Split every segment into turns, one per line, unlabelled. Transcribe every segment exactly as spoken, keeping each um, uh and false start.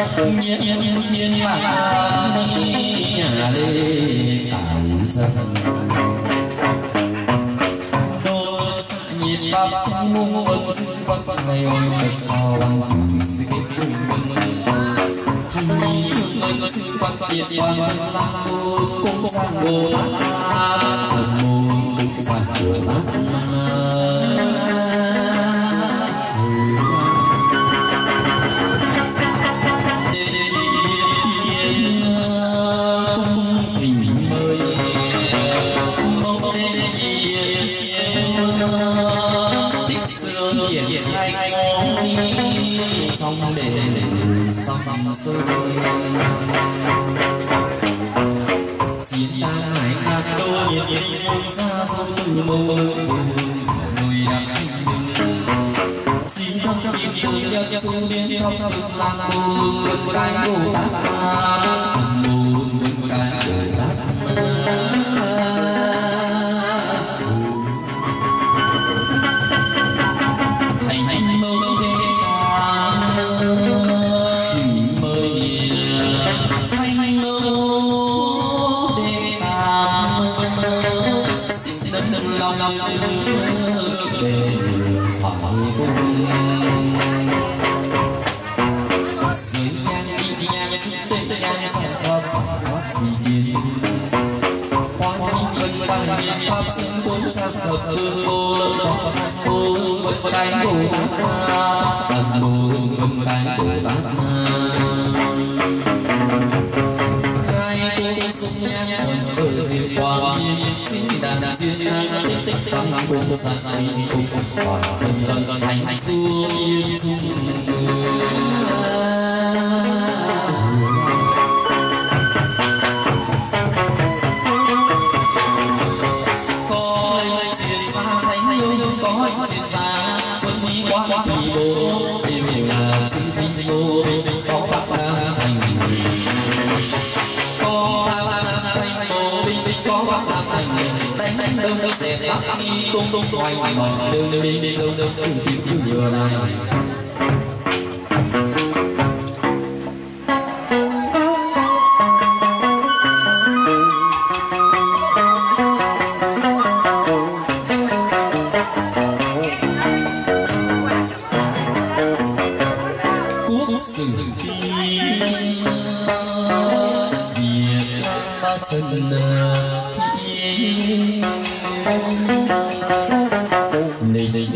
nhiên thiên mạng nhà lê tản chân đôi nhìn pháp sinh môn quân sinh quân ngày ôi thật sao văn tử sĩ kết quân thanh ni quân sinh quân điện quan thân lang môn cũng sang bồ tát thần môn cũng sang bồ tát trong đền sông sôi xin ta hải ngàn đô nhiệt nhiệt nhung xa xôi từ mơ người đang anh đừng xin không tìm từ nhật xuống biên không được làm buồn buồn đại bồ tát buồn buồn đại bồ tát pháp sinh bốn sang thật hương cô lâu đọc cô vân tay bồ tát thần bồ vân tay bồ tát hai cô sung nhang thần ở diệu quang nhiên xin đàn duyên hàng tích tích tăng bốn sang hai cùng hoàn thân lần thành xuống yên chung đánh đánh đâu đâu sẽ bắt đi tung tung hoài hoài ngọn đường đi đi đâu đâu từ thiếu từ vừa này quốc sử ký Việt Nam ba chân này này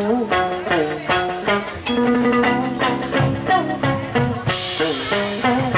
Thank you.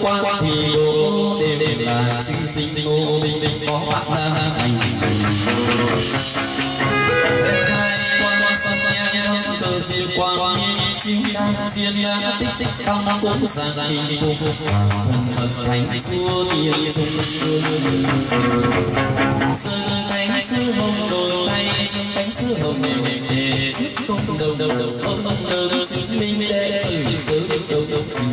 quan thì bố đều là sinh sinh ngô bình bình có phát là hành hai quan sông nhang đông từ diên quang nhiên chiếu đăng diên là tích tích trong cố sang hình phục thần thật thành xua tiền sung sơn cánh sứ hồng đồi tay sơn cánh sứ hồng đều để giết công đầu đầu đầu ông ông đơn sinh minh đệ từ giới đến đầu đầu sinh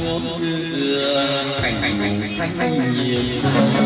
chốn đưa thành thành thanh nhiều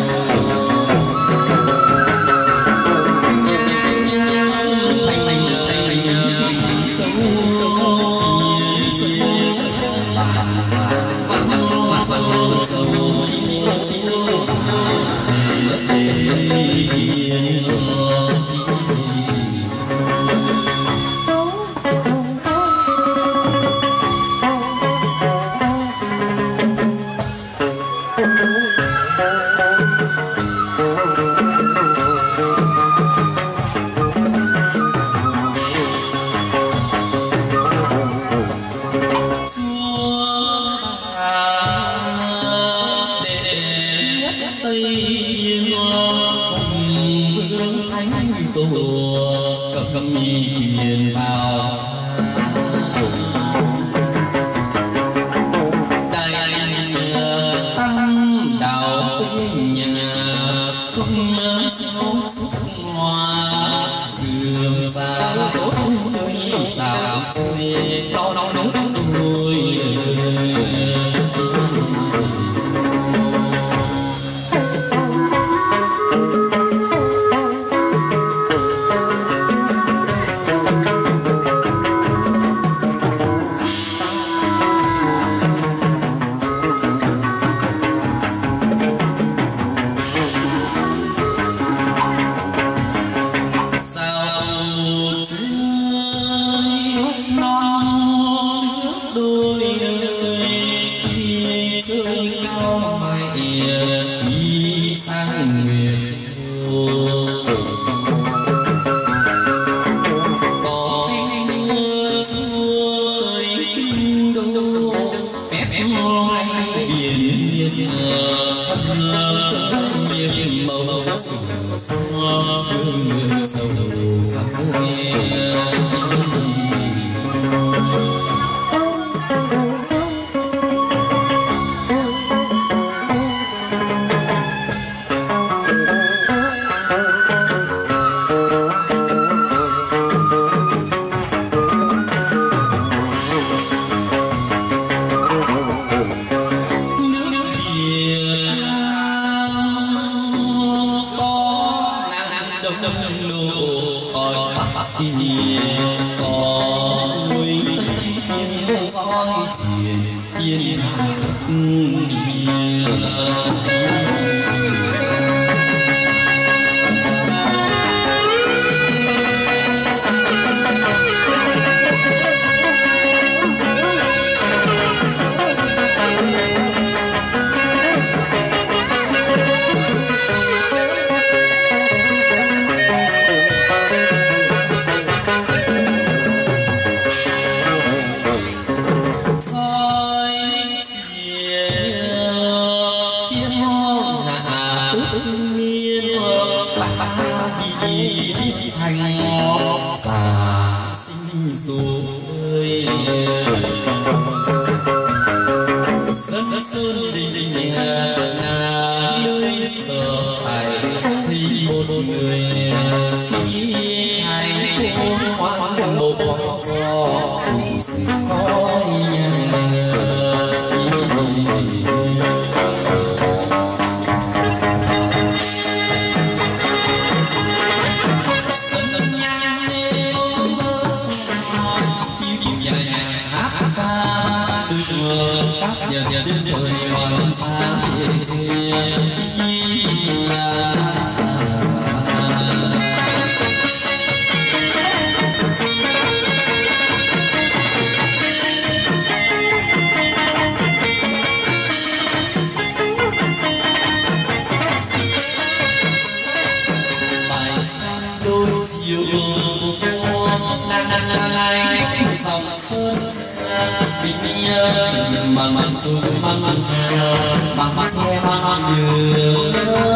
măng xuân măng xe măng xe măng đường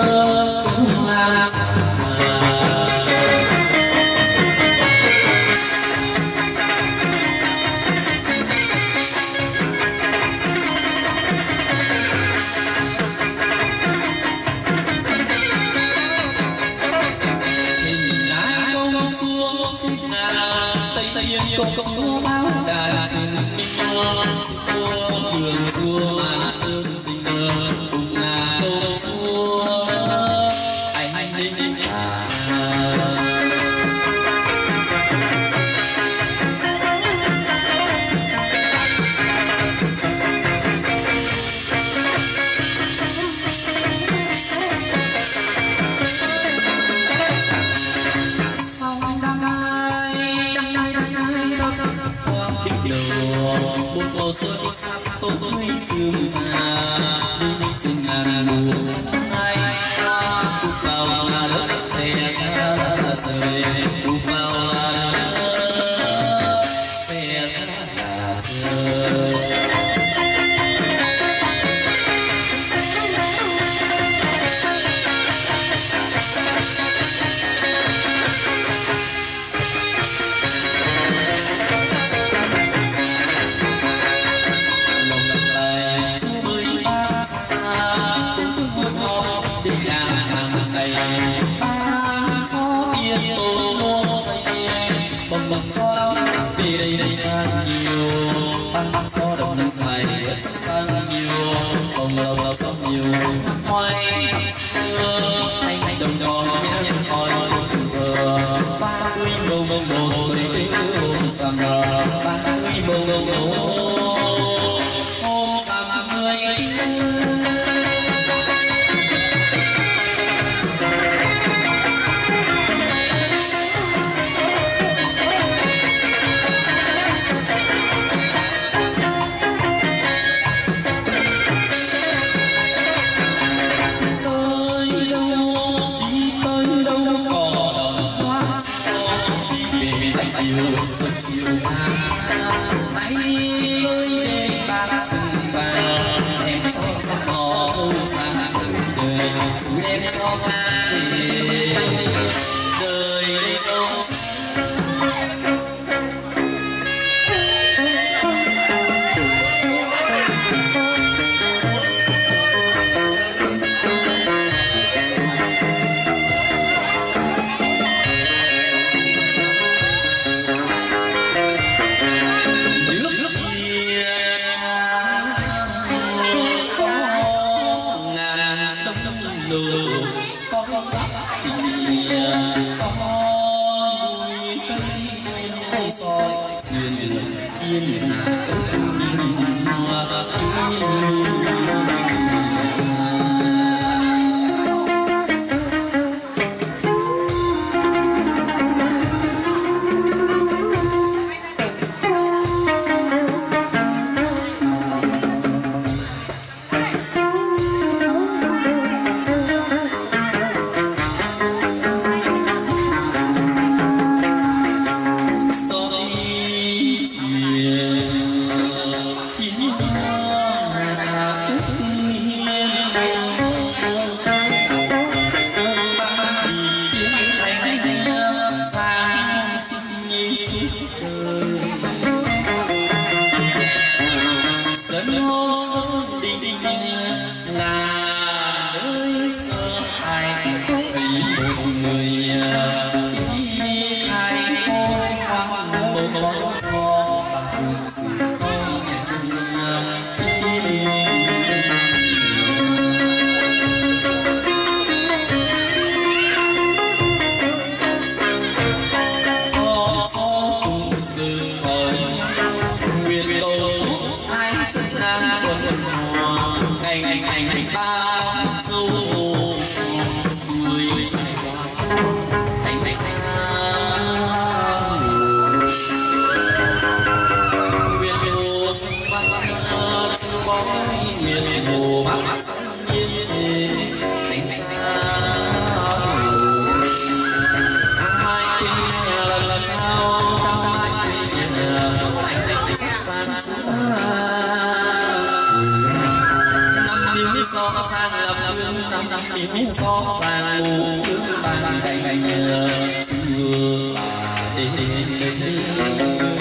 tương lai tình đã công xuống xin ngàn tây tiên công chúa áo đàn trên minh chúa đường chúa mang sơn tình cùng là công chúa anh linh à. Xuân sắp tối sương già đi trên ngàn mùa ai qua bước vào là đất xe xa là trời bước vào là đất xe xa là trời. Vì đây đây càng nhiều băng gió đông dài đất sang nhiều bông lầu lầu gió nhiều hoài xưa anh đồng đòn nhé coi cùng thờ ba mươi bông bông bông mười cái hôm sầm ba mươi bông bông bông hôm sầm mười yêu xuân chiều tay ơi đêm bạc sừng vàng em cho cho cho dâu sang đời đời dù em cho ta đời đời dâu có bác kỳ có núi cây soi xuyên yên hạ yên hoa so sang lập hương năm năm điểm so sang mù hương bàn cành cành xưa là đến đến đến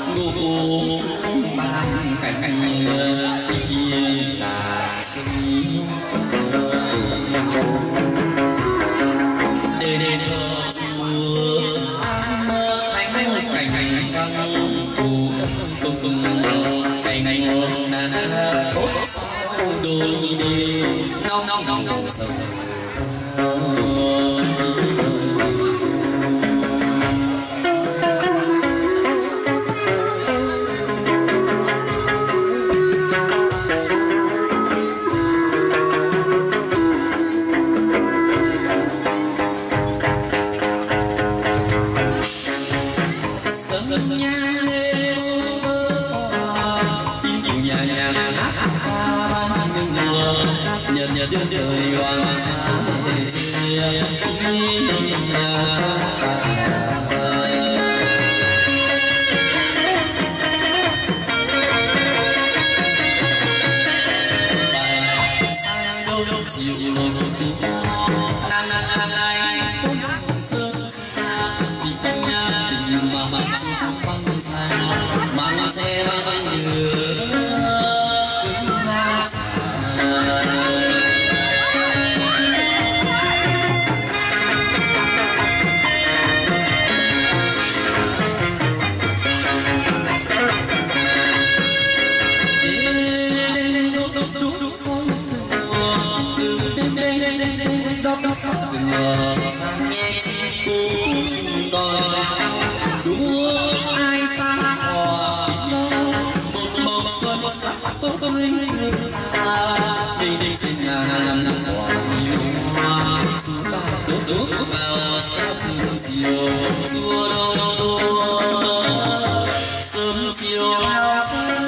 ngủ ban cảnh yên là sinh đền thờ chùa an mơ thánh cảnh văn tù tùng tùng cảnh đã tốt đôi đêm nóng nóng nóng sầu sầu đưa đời hoàng sa về chia đi nhà bài sang đâu chiều một đi nàng nàng ai cũng sơn xa tình nhà tình mà mà chú băng xa mang xe mang đưa ai xa hòa một màu xuân sắc tốt tươi rực xa đây đây xin nhà năm năm quả nhiều hoa chú ta đốt đốt vào xa sớm chiều xua đâu sớm chiều ao xa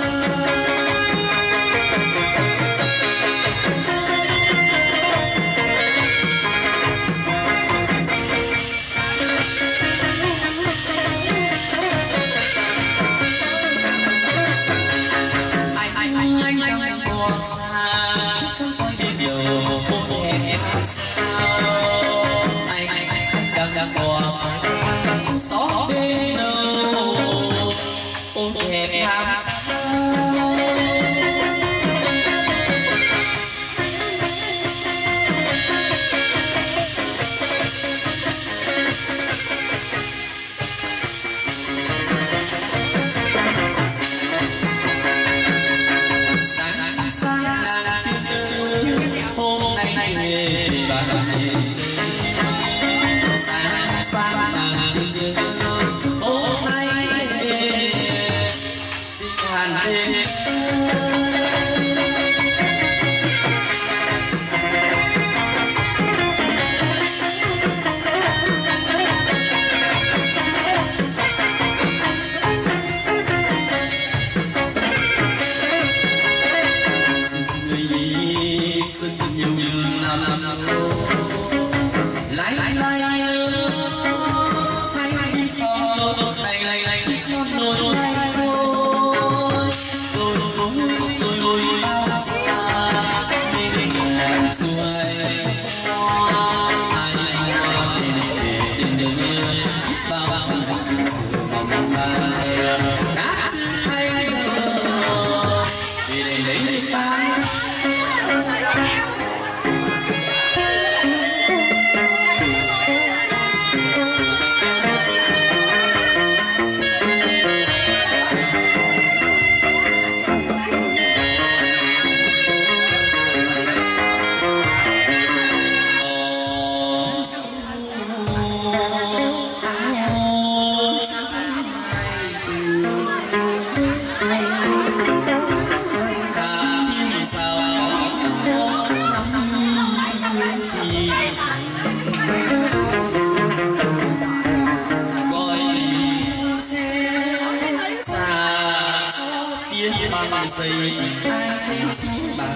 dây ai thấy xuống bà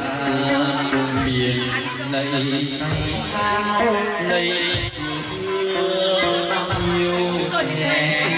biển lầy tay cao lầy xuống mưa bao nhiêu thèm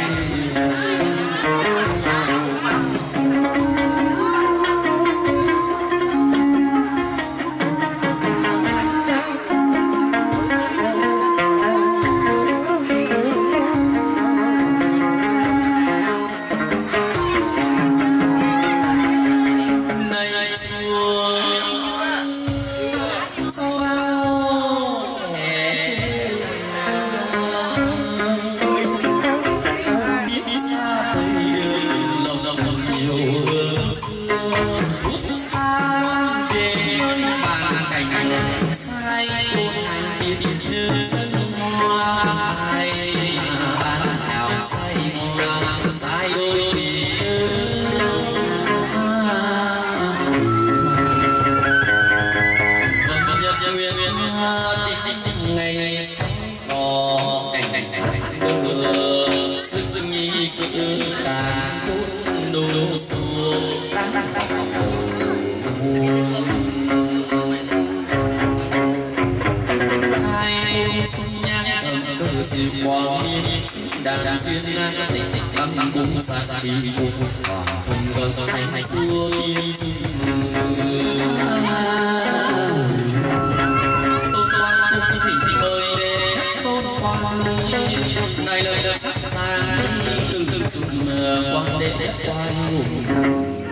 càng phút đồ xuống đang đang hai ôm sung nhang cầm cơ dịu quang miên đàn duyên ngang tình băng cung xa đi cùng hoàng thông gần thành xua kim chung tôn quan cung thì mời đến tôn quan này lời đời sắc sang đi từ từ sụt quang đến đẹp quang hùng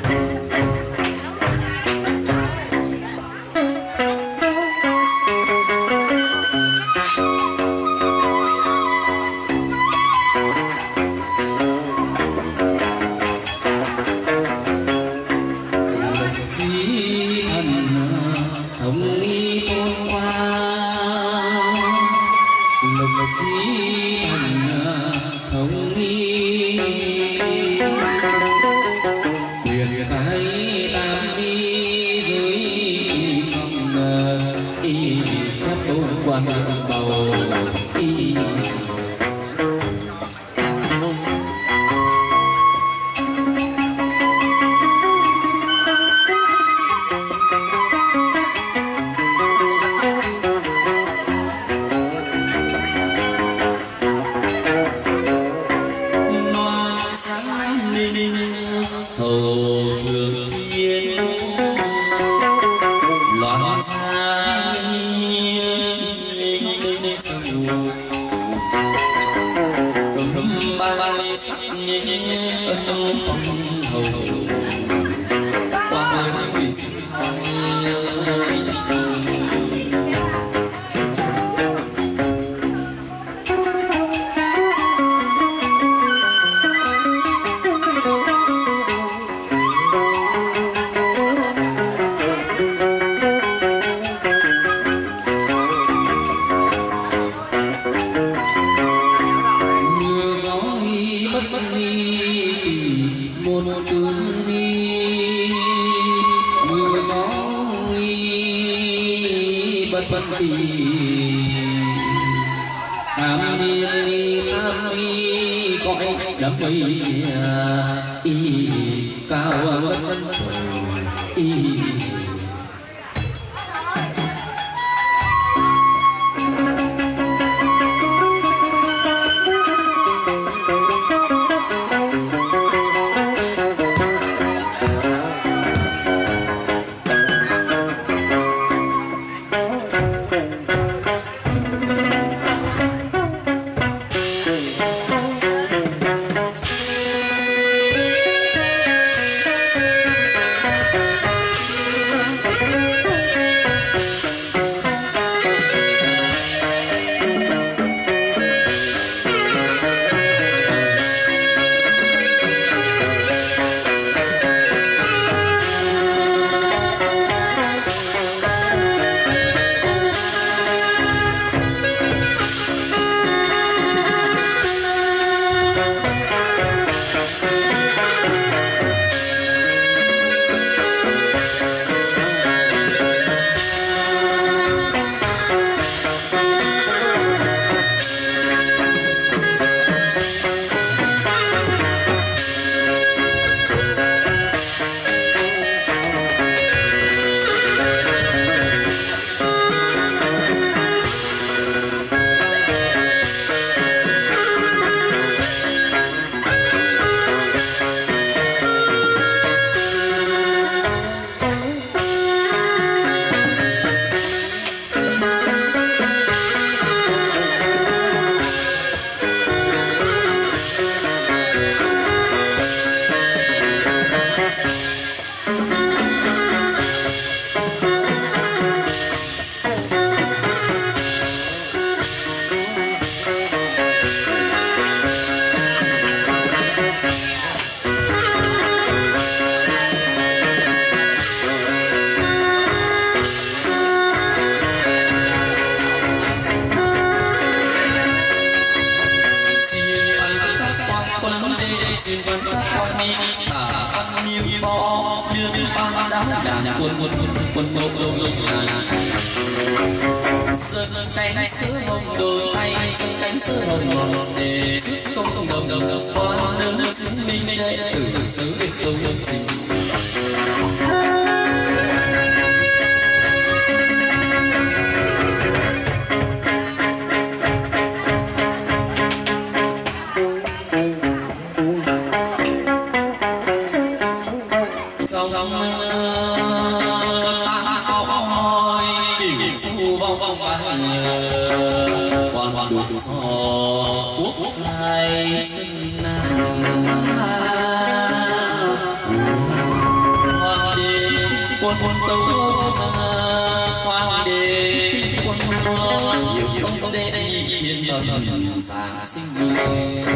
quân quân quân một đôi sơn cánh sứ hồng đôi tay sơn cánh sứ hồng để sức công đồng đồng quan đơn minh đệ tử xứ tu sinh trong ta hỏi kiểu su vong vong bài quan đủ so quốc hai sinh nam hoàng đế quân quân tấu hoàng đế quân quân nhiều ông đệ nhị thiên thần sáng sinh người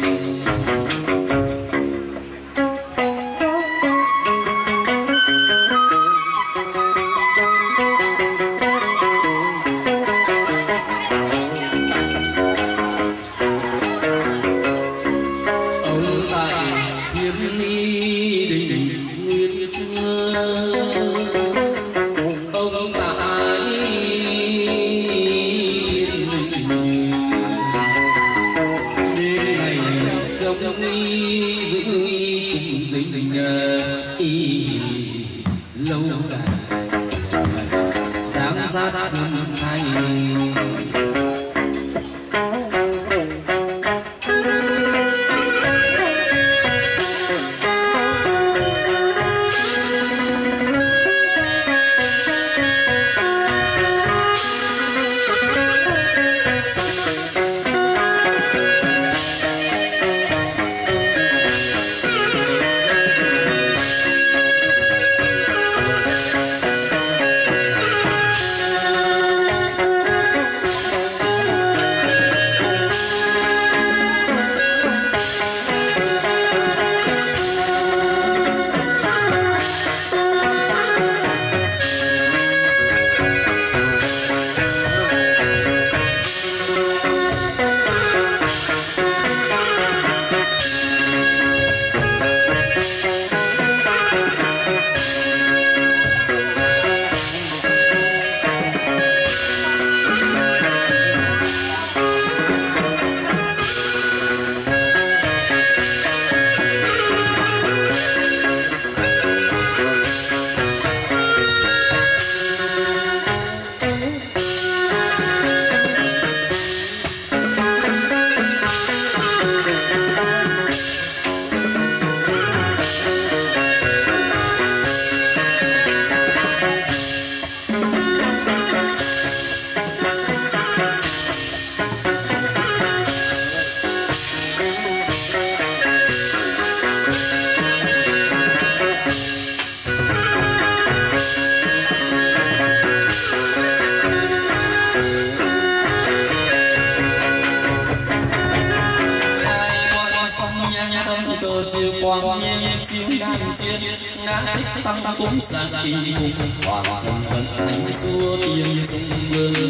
tăng cúng sang kim cùng hoàng thần vận hành xua tiền sông vương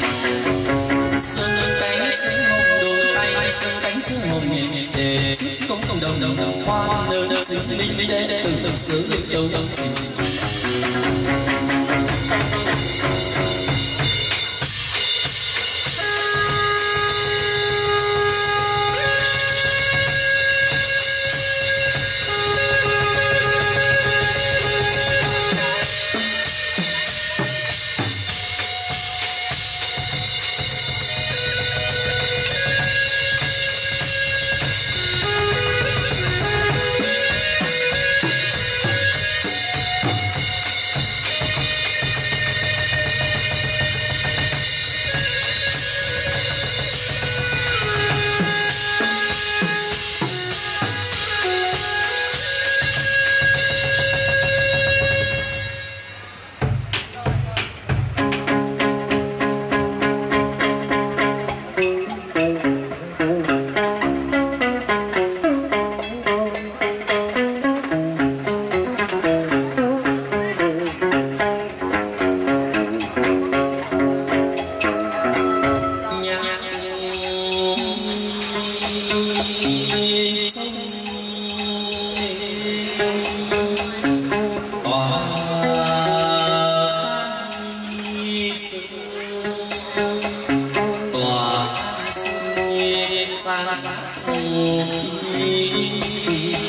sơn cánh sứ hồng đôi tay sơn cánh sứ hồng nghề để sức công cộng đồng đồng hoa nở nở sinh minh minh đệ từ từ xứ yêu đâu đâu sinh xa xa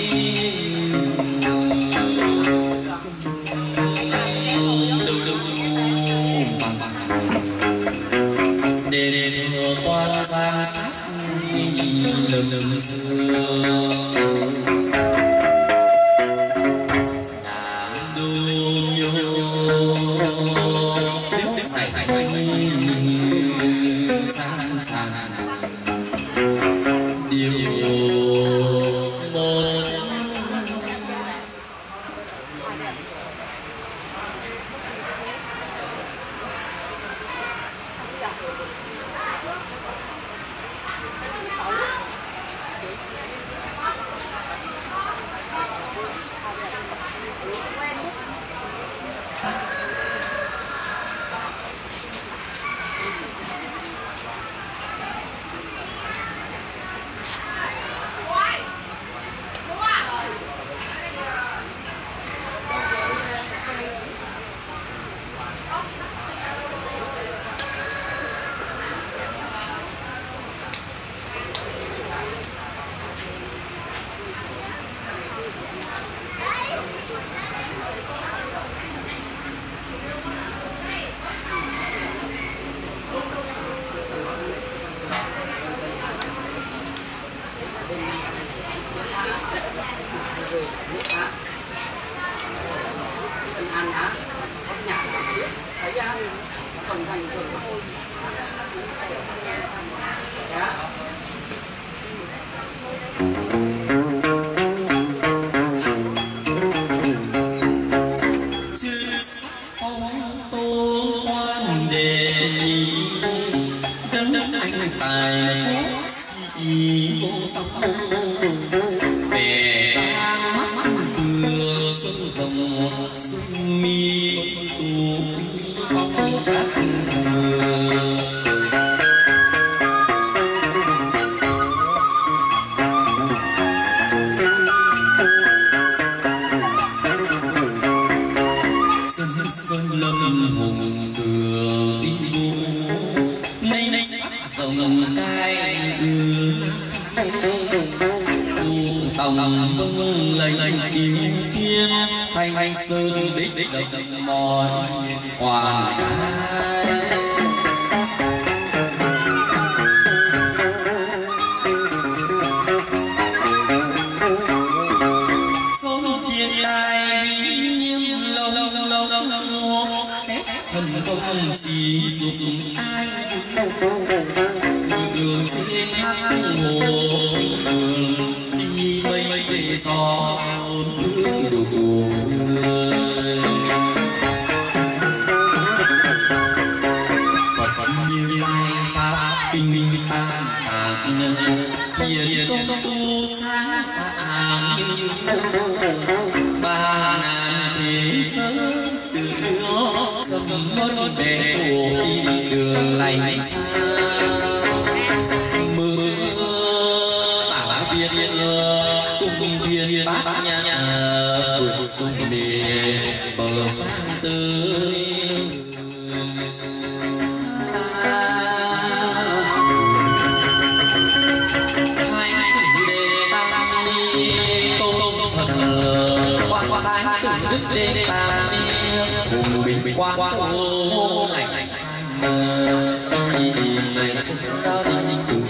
vâng lệnh kiếm thiên thanh thanh sơn đích đích đập mỏi quản số tiền đài nghiêm lâu lâu lâu phép thần công chỉ dùng ai đường trên hắc hồ đường đi mây về gió hương đủ Phật như lai pháp kinh tam tạng hiền công tu sáng sáng như ba ngàn thế giới từ đó dầm mất để tổ đi đường lành xa cùng thiên bát nhã vượt sông bể bờ sang tới hai tử đề tam ni tôn thần quan thái tử đức đề tam ni cùng bình quan tô lạnh lạnh xanh ngày sinh ra đi cùng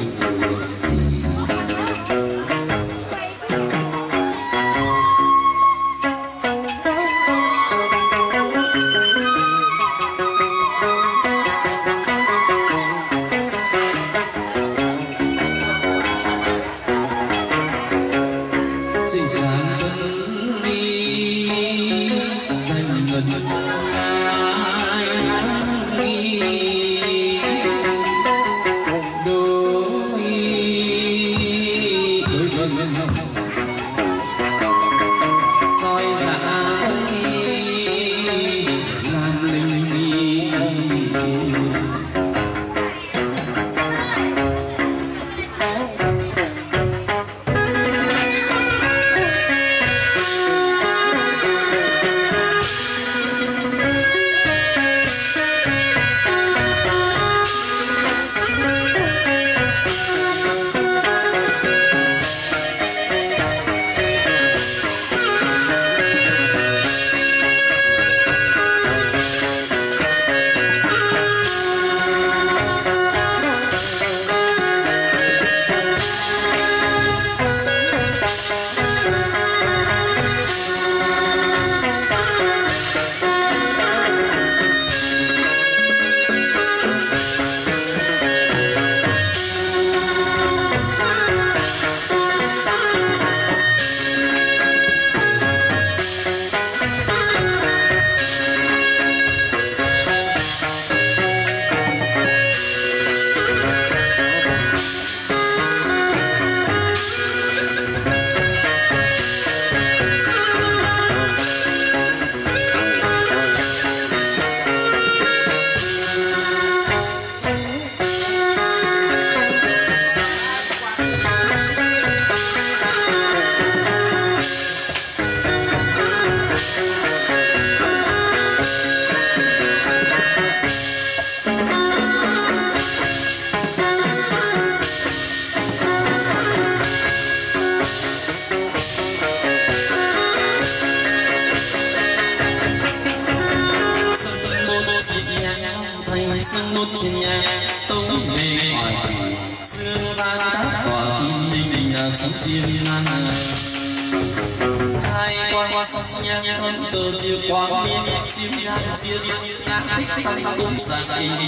hai quan sóc nhang thân cờ diệu quang miên siêu ngang diệu ngang thích tăng cung sáng ý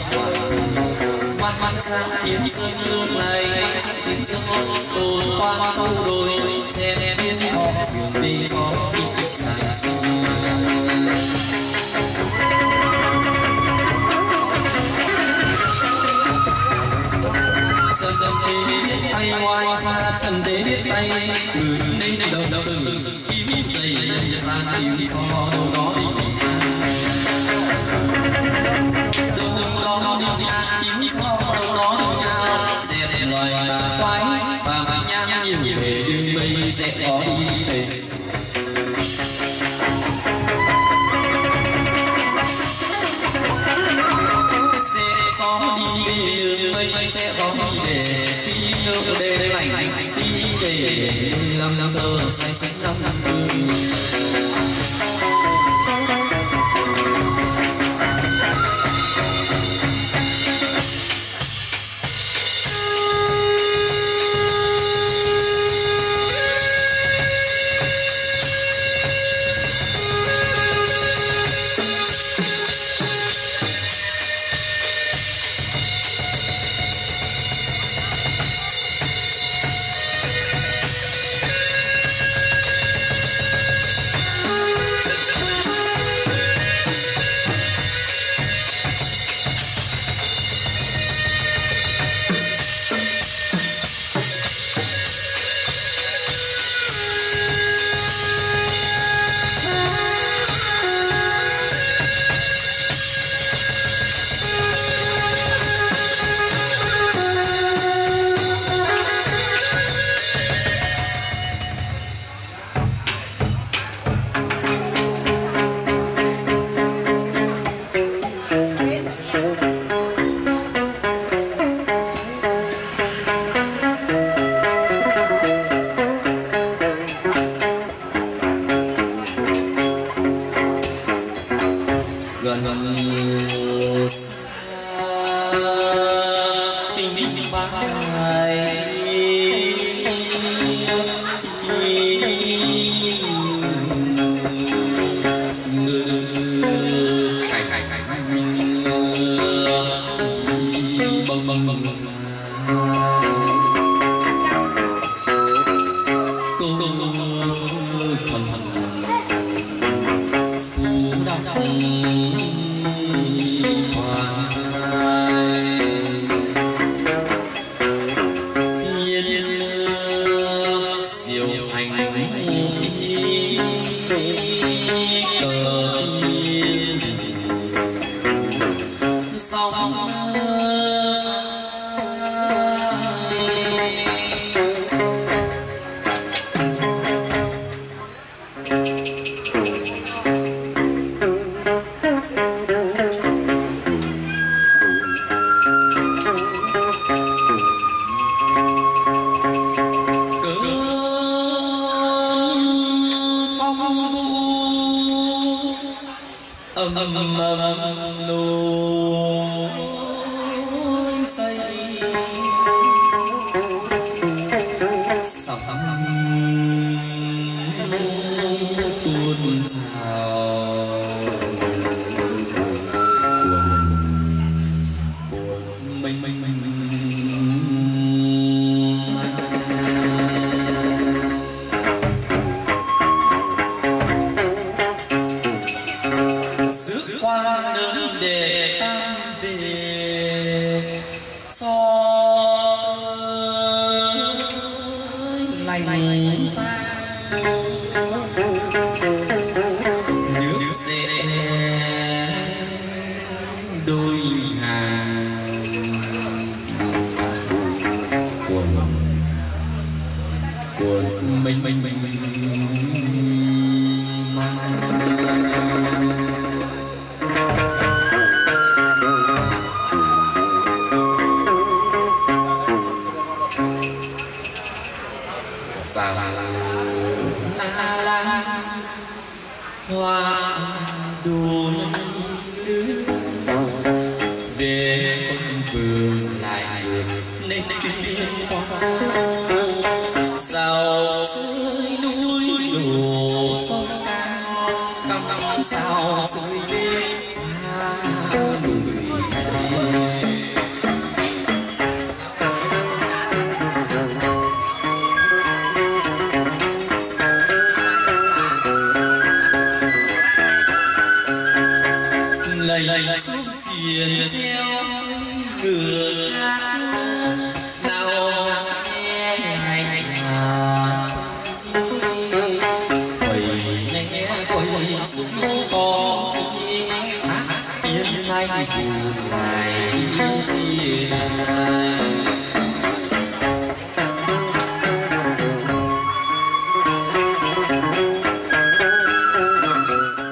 văn văn sang tiến sơn lương này chắc tiến sơn tồn quang câu đôi xem biết họ trường đi gió đi tiếp sáng sơn sơn thì biết tay ngoài xa trần thế biết tay người nên đầu đầu từ kiếm dày dày ra tìm cho đâu đó đi đâu đó đi nha kiếm cho đâu đó đi nha xem loài bà quái và nhang nhiều về đường mây sẽ có đi về mây sẽ gió đi về khi nước đê lạnh đi về năm thơ say say năm năm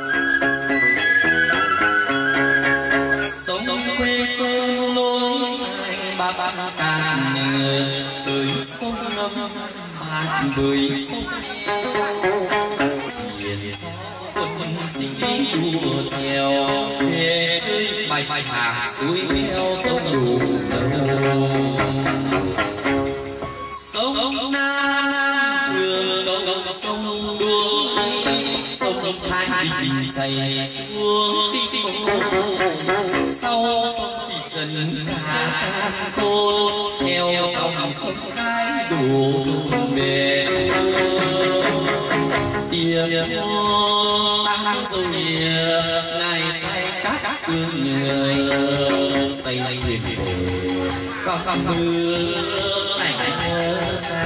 quê hương lối
hát với chuyện quân sĩ đua trèo về dưới bạch bạch hàng suối theo sông đủ sông na nam thường cầu sông đua đi sông thái bình chảy xuống kinh sau sông thì trần cả khôn theo dòng sông cái đổ dồn về tiếng tăng rồi này say các tương người say thuyền có con mưa này ra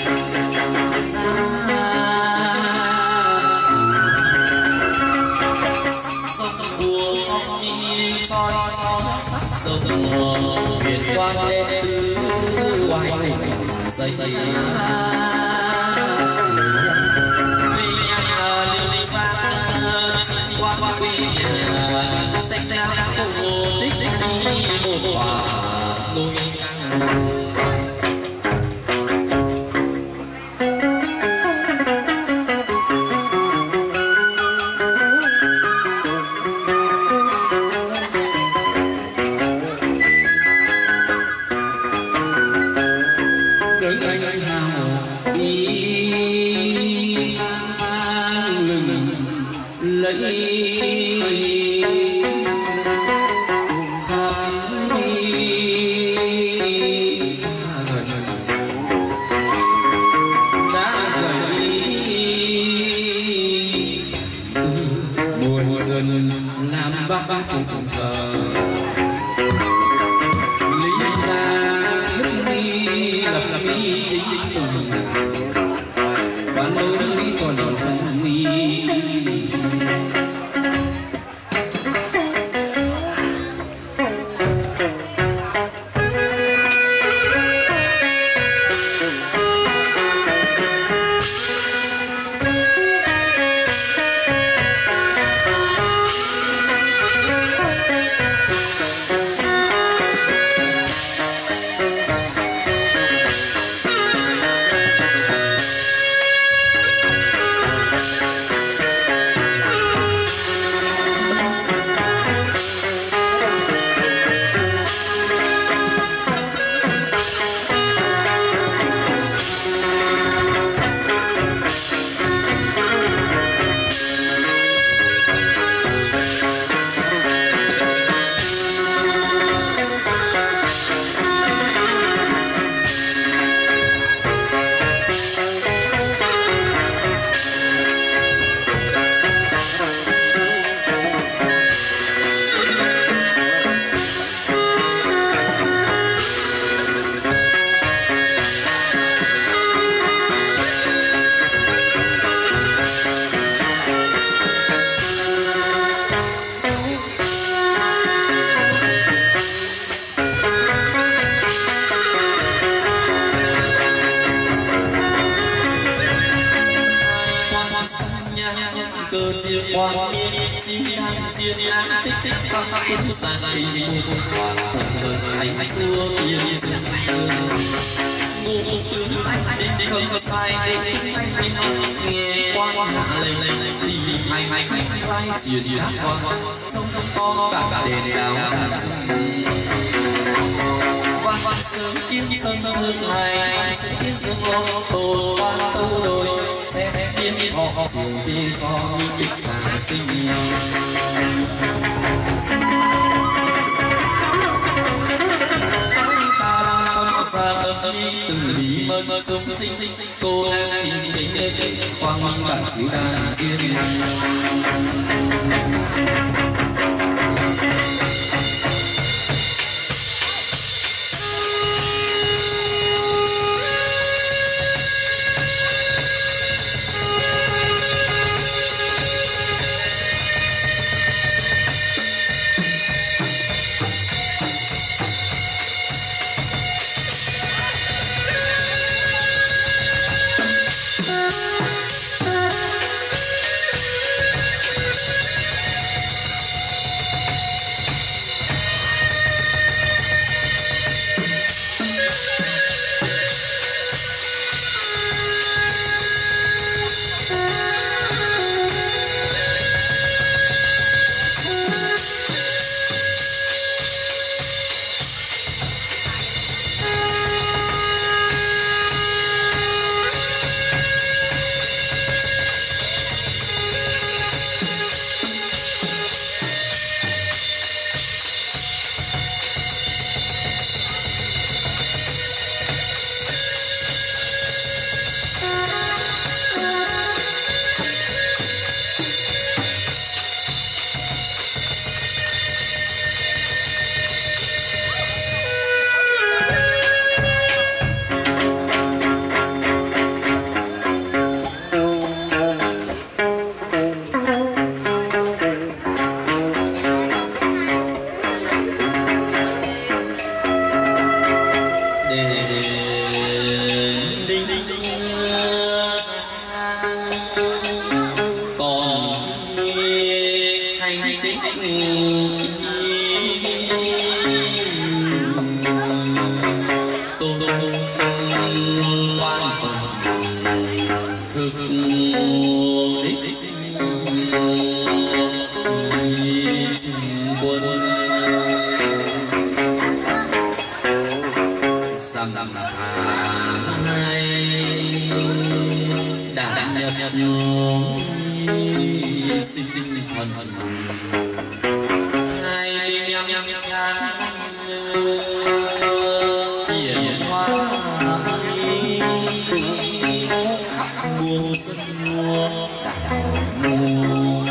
sông buồn phong đi soi soi sắc sông huyền quan đệ tứ hoài dây dây qua quy nhà xanh ra bộ tích đi một quả đôi căng còn thay tích tôi quan thực đích quân dằm tháng hai đã nhập sinh sinh thần hai nhăm tháng hiển hoa khắp muôn sân đảo mù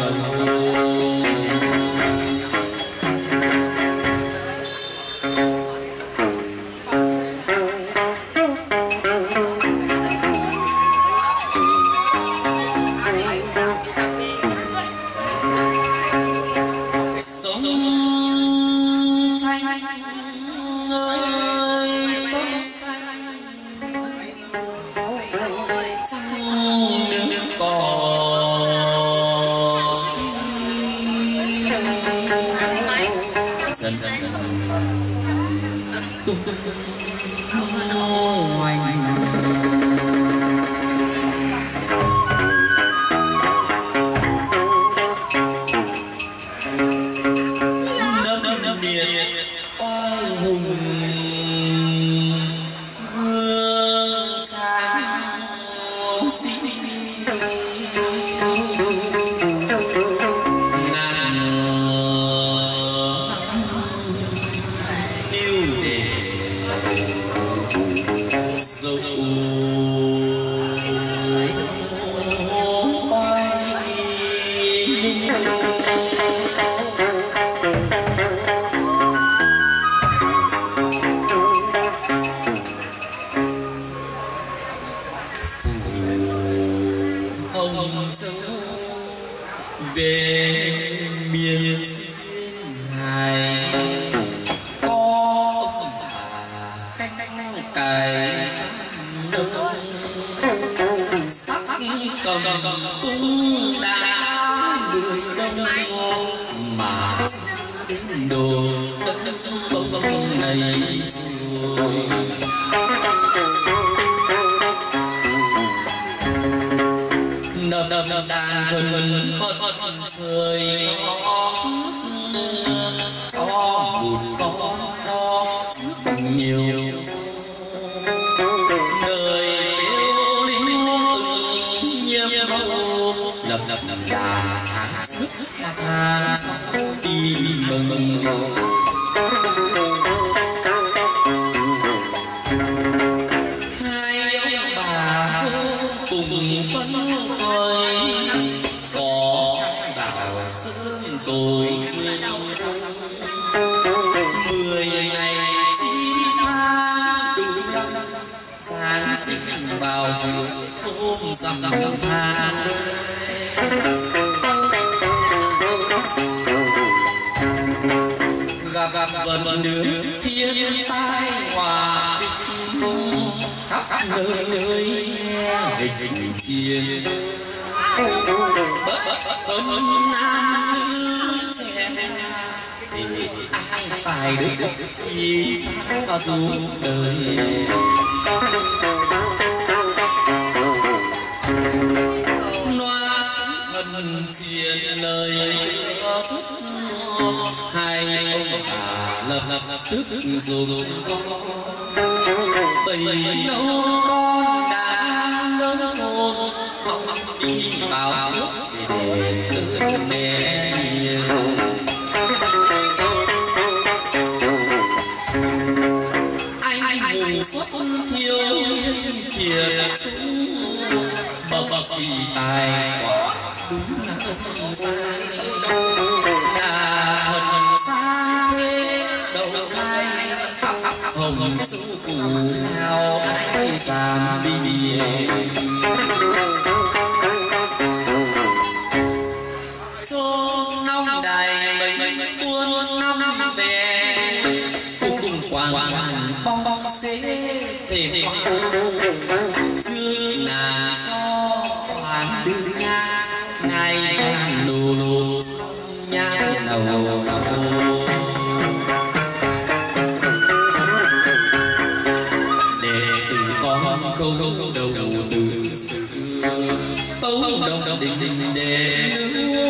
về miền xuyên hải có ông bà canh cài đông sắc cầm cung đã người đông mà đến đồ đất bông bông này rồi nằm nằm đàn vần phật trời cho một con đó rất nhiều đời kêu linh từng nhiễm màu nằm nằm nằm đàn tháng trước tháng sau tim mừng hai ông bà cùng phấn khởi có bảo sớm tôi duyên mười ngày chín tháng đủ năm sáng sinh vào giữa hôm rằm tháng gặp gặp vần nước thiên tai hòa bình khắp nơi nơi nghe hình chiến bất phân nam nữ sẽ thì ai tài đức thì sao mà dù đời loa thần diện lời sức hai ông bà lập lập tức dùng bầy nấu con đã lớn hồn đi vào nước để tự mẹ hiền anh hùng xuất thiêu liên kiệt chúng bậc bậc kỳ tài quả đúng là không sai là thần xa thế đầu thai hồng châu phủ nào ai dám đi chôn nông đài mình tuôn năm về cùng cùng quàng quàng bong bong xế thêm chưa nàng do hoàng đưa nhang ngày nụ nụ nhang đầu đầu đệ tử con không đầu từ xưa tấu đồng đình đình đệ nữ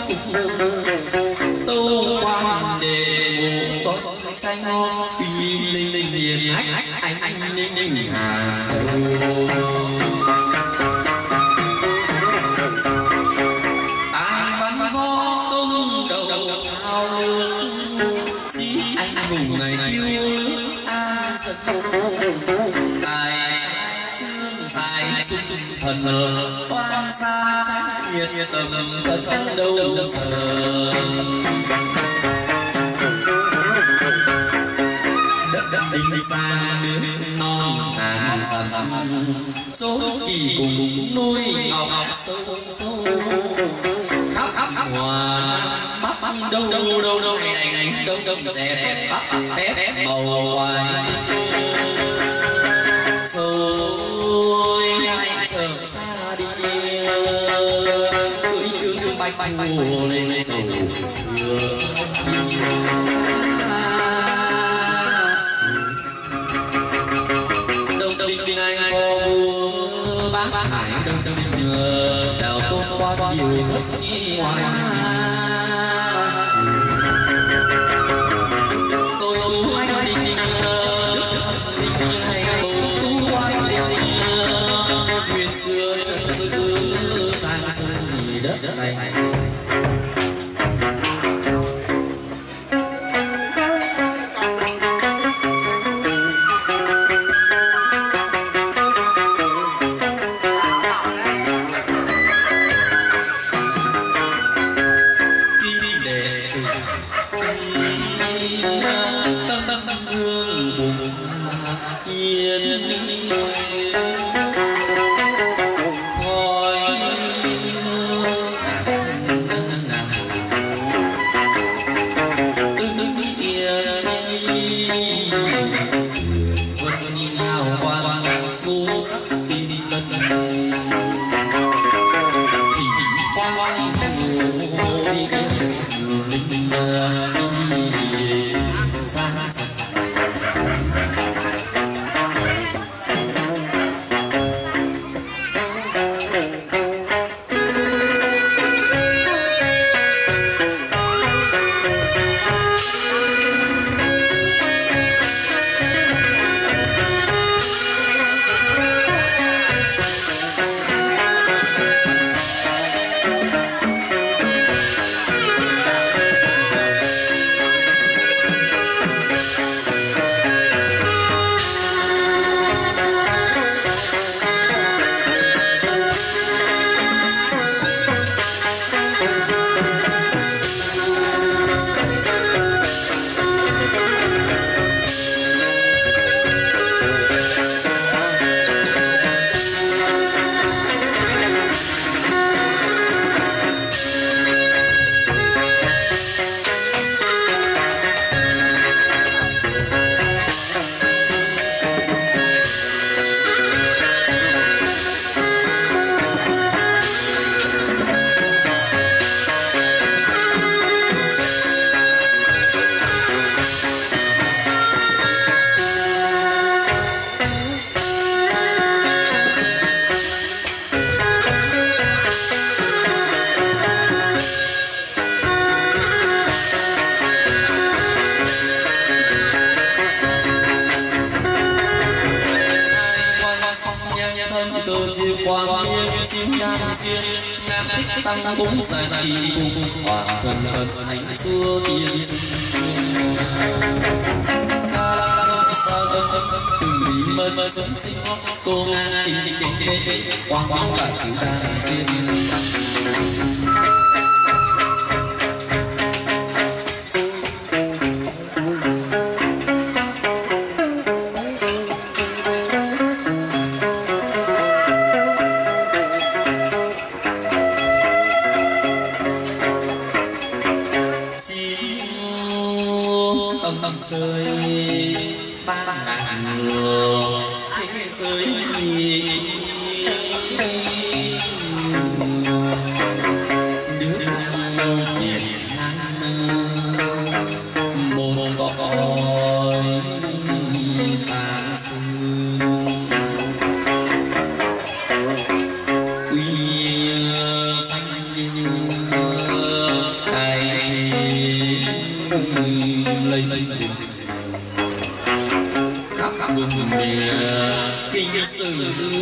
tấu quan đệ ngũ tốt xanh uy linh linh tiền ách anh anh ninh ninh hà tài văn võ tung đầu thao lương chí anh hùng ngày tiêu nước an dân tài tương dài xung thần oan xa nhiệt tầm thân đâu giờ đình sang nước non ngàn dặm số kỳ cùng nuôi ngọc sâu sâu khắp khắp hòa nam bắc đâu đâu đâu đâu này này đâu đâu dẹp bắc phép màu hoài rồi ngay chờ xa đi cưỡi cưỡi bạch bạch mùa lên sầu hải đông đông đào tôn qua nhiều thất nhi hoài tôi tu anh đình đức thần đình hay bầu tu anh đình nguyên xưa chân xưa sang sơn đất này tăng bốn sàn đi cùng hoàng thần thần thánh xưa tiên ca lăng đông sa đông từng đi mơn mơn sống sinh cô ngang tình tình tình tình quang quang cả chữ đàn duyên rơi ba ngàn người thế giới gì nước Việt Nam một cõi sáng sương uy xanh như tay lấy khắp vùng địa kinh sử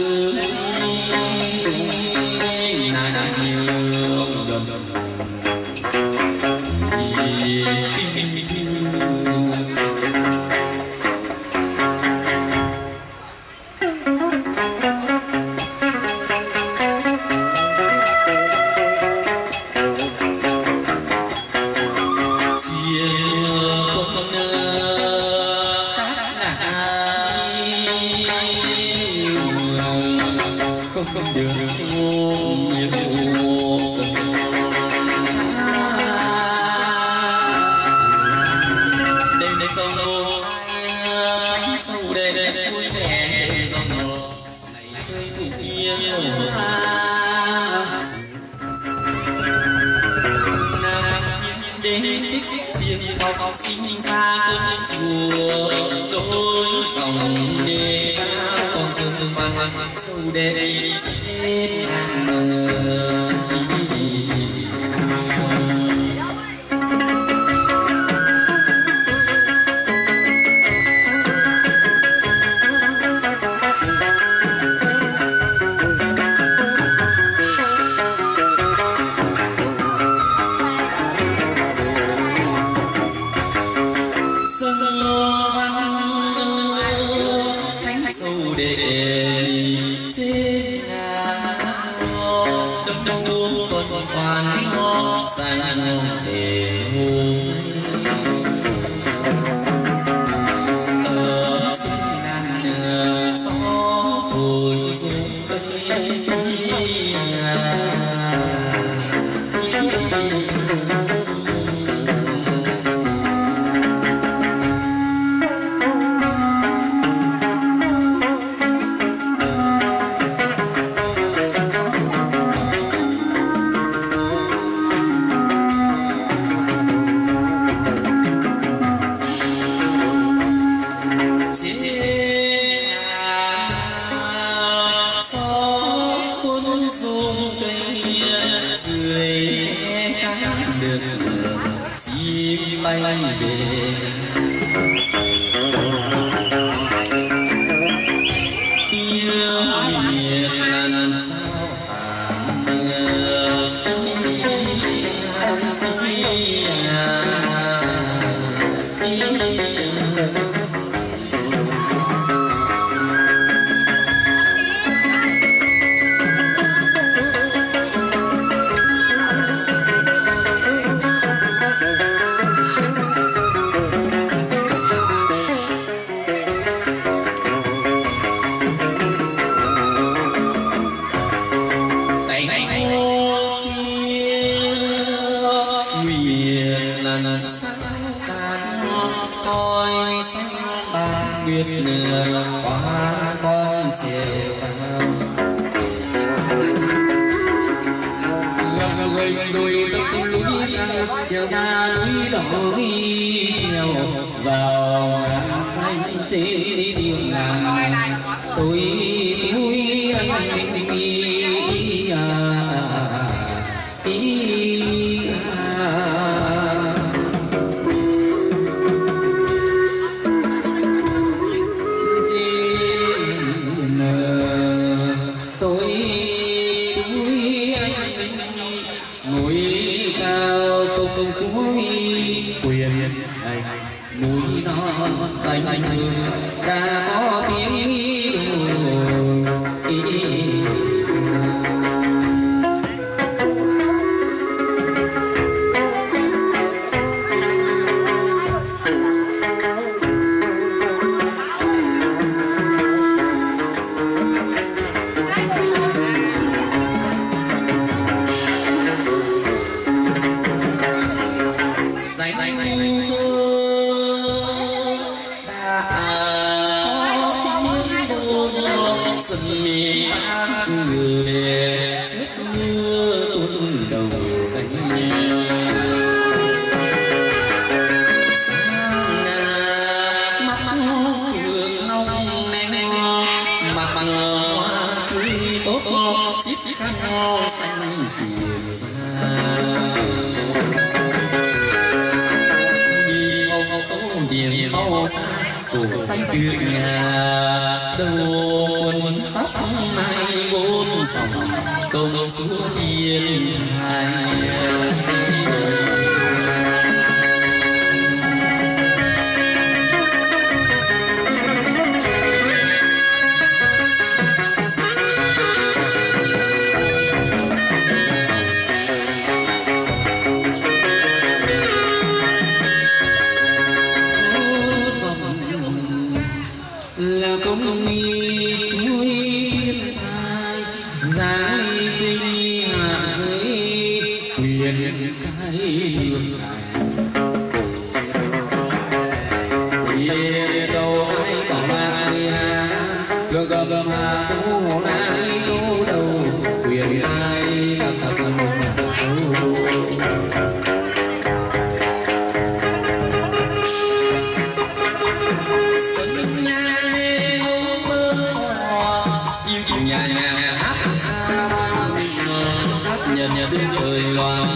nàng nhiều đầm kinh không không được nhiều đêm nay sâu anh sâu đêm vui vẻ đêm sâu này chơi cùng yêu nam thiên đến thích riêng học sinh xa chùa đôi dòng đê sao còn dương vàng sâu đêm đi chết ngàn đời để đi trên ngàn đông đông buông còn toàn ho xanh để buông ở trên ngàn gió thổi rung tây chim bay về yêu miền làm sao tàn khói xanh ban nguyệt nửa qua con chiều vào gần gần đôi tóc núi cao chiều ra núi đỏ đi chiều vào ngàn xanh trên đi đường ngàn tôi tôi anh đi à đi núi cao công chúa quyền này núi non danh hương đã có tiếng danh thơ đã có tiếng đầu cánh chiếc khăn xanh dịu dàng nhìn ông tô niềm bao xa cổ tay cười nhà đầu quần tóc mai bốn dòng công chúa thiên hai là công nghi chuối thiên thai giá ly sinh hạ dưới quyền cái đường quyền dầu ai bảo bạc đi hà cơ cơ cơ hà thu lan đi thu đầu quyền ai gặp gặp gặp một nhà nhà hát hát nhân nhà đứng trời loạn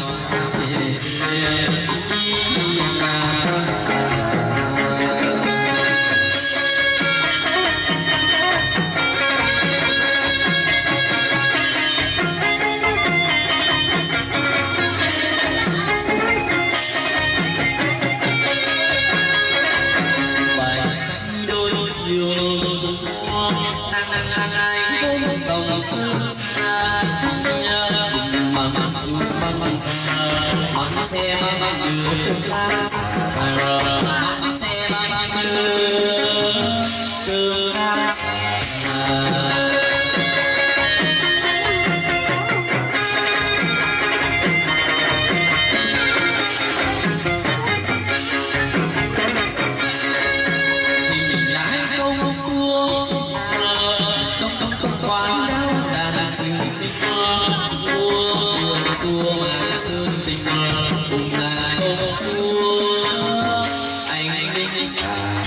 dòng sơn xa nhớ măng chú măng xa măng xe măng đưa tương lai măng xe măng đưa tương lai xua mà sơn tình cùng là công chúa anh đinh cả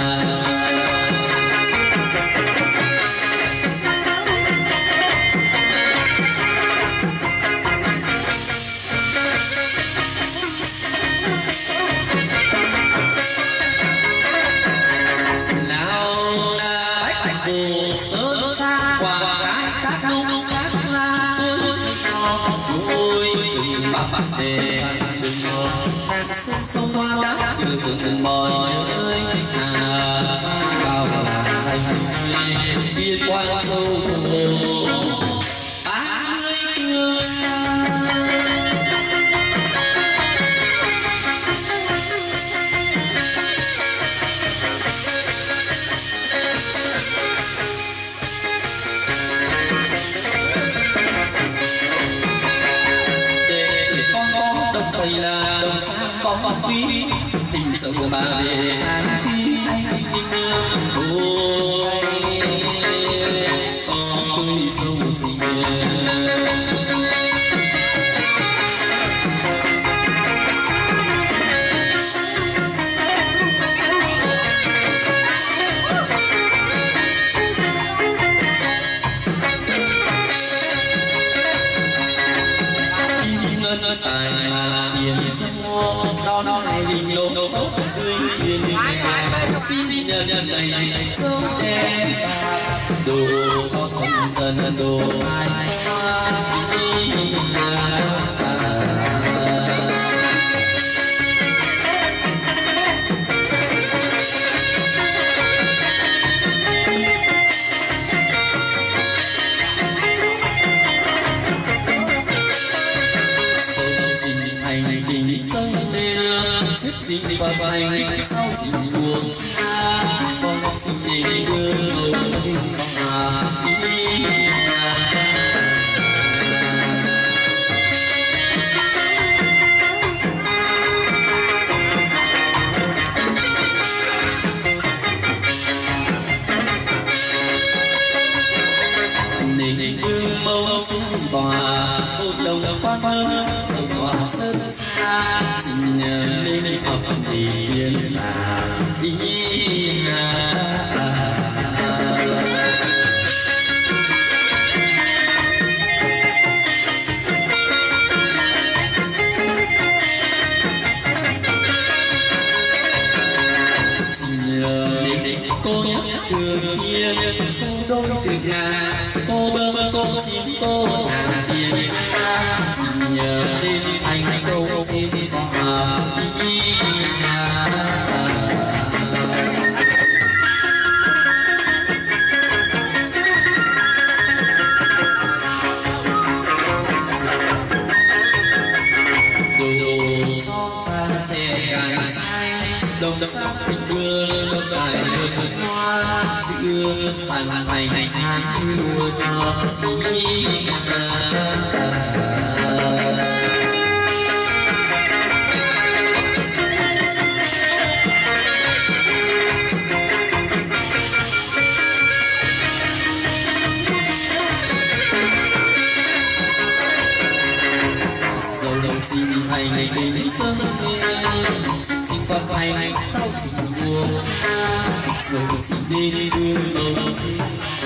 nào là bách bồ sơn xa quả cái các nung các la ôi rừng bạc bạc đề đừng ngờ đang sông sông hoa đá từ rừng mỏi ơi hà san bao là thành biên quan sâu hồ ba mươi thương thầy là đồng sang bóng quý tình sâu mà về sáng khi anh đi nương ôi con tôi sâu tình tài là tiền sông đón hai linh lô tốt tươi thuyền xin nhân này sớm đêm đồ cho sân chân đồ ai đi xin và thành sau chỉ buồn xa con xin gì đưa lời mà đi nên vương mâu xin tòa một đồng quan hơn dầu hoa sơn xa xin nhờ lên ập thì yên là đi cô nhớ thường kia cô đôi cực ngà cô bơ cô chín cô ngàn tiền chỉ nhờ đến anh câu trên hòa đi đồng sát tình đường đồng đại đường hoa giữa phản thành sáng mùa đi dầu đồng xin thành tình sân xin quan thành sau trình buồn dầu xin đến đường đầu xin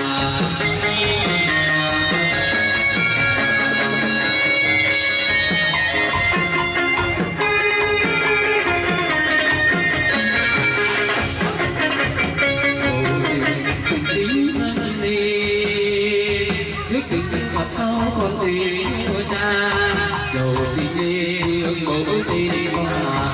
sau con gì của cha dầu chỉ đi hương mẫu gì đi hòa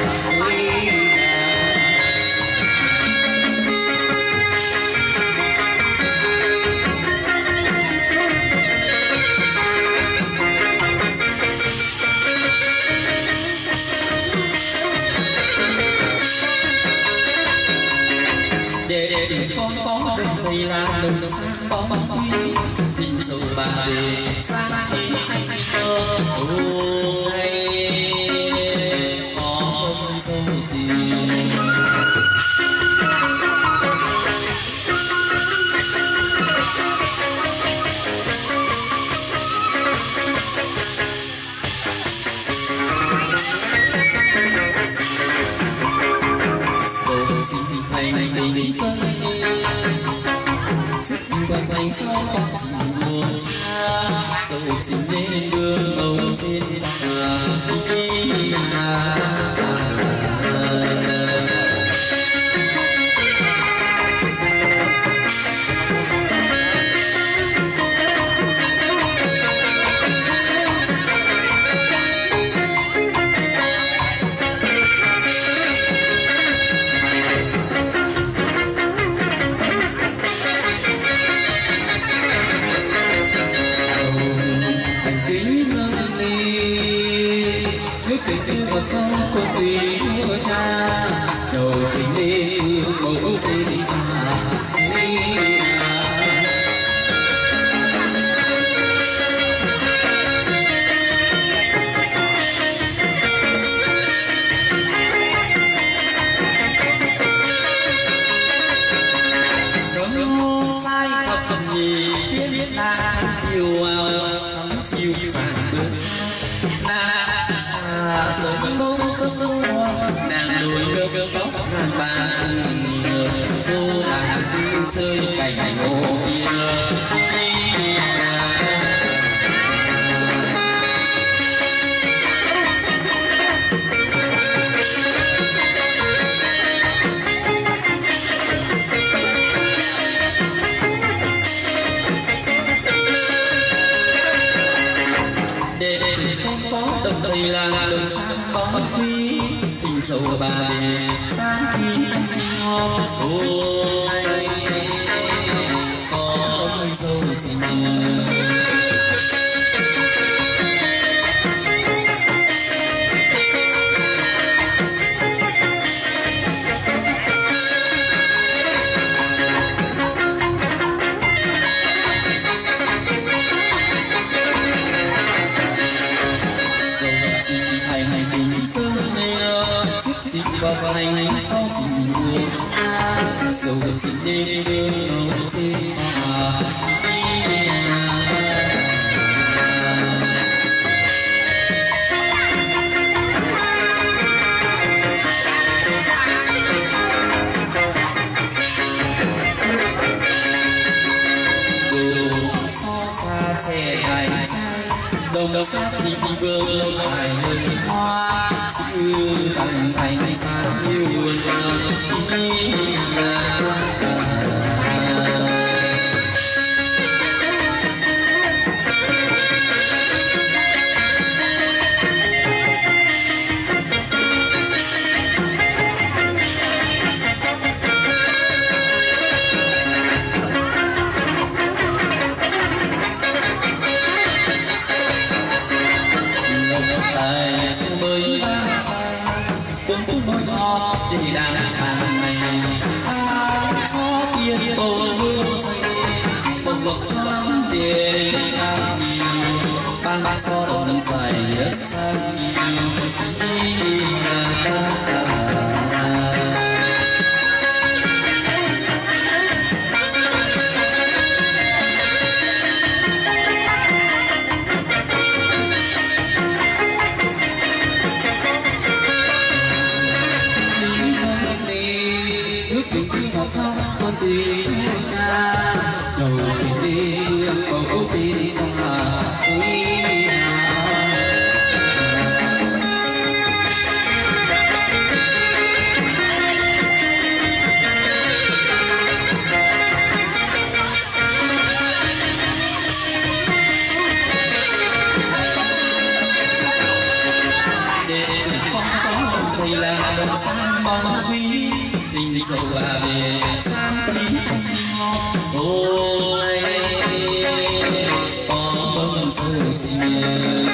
để để con có đừng thì là đừng sang bóng quy thịnh dầu bà về sang khi anh mơ hay có dâu gì xin thành tình sân xin quan thành sau con xin buồn xa dẫu xin lên đường màu trên hà sau con gì của cha dầu trình lên mẫu trên bà đúng sai thập nhì tiên na yêu thắm siêu phản bước na sớm đốm sớm nàng đuổi gấp góc ngàn ba cô nàng tư chơi cảnh ngô đồng đây là đồng sang bóng quý thình dầu bà về sáng khi anh ho ô anh có dâu gì xin vào hành sau trình buồn cha dầu xin đến đường màu trên hòa ngược sát thì vương lâu lại hơn hoa xưa rằng thành sáng yêu đi đang hàng ngày ta cho yên ổn mưa say bồng bọc cho lắm tiền càng nhiều ban cho đồng dài sang nhiều là ta con chỉ cha dầu trên đi bầu trên không hà quý để con có thầy là đồng san bóng quý tình dầu à về sang quý anh ngọt ôi có bông dầu chiều